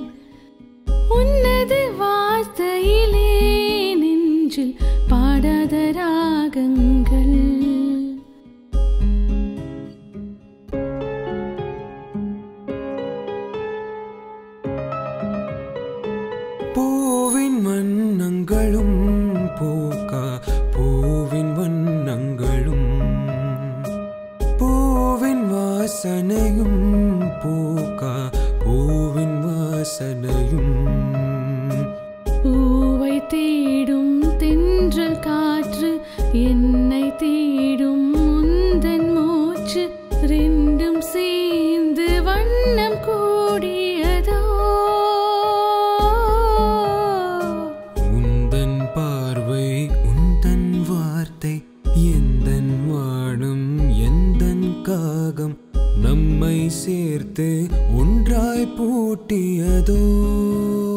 [SPEAKER 1] உன்னது வார்த்தையிலே நெஞ்சில் பாடாத ராகங்கள்.
[SPEAKER 9] பூவின் வண்ணங்களும் பூக்கா பூவின் வண்ணங்களும், பூவின் வாசனையும் பூக்கா பூவின் வாசனையும்.
[SPEAKER 1] பூவை தேடும் தென்றல் காற்று, என்னை தேடும் முந்தன் மூச்சு, ரெண்டும் சேர்ந்து வண்ணம் கூடியதோ.
[SPEAKER 9] உந்தன் பார்வை உந்தன் வார்த்தை எந்த சேர்த்து ஒன்றாய் பூட்டியதோ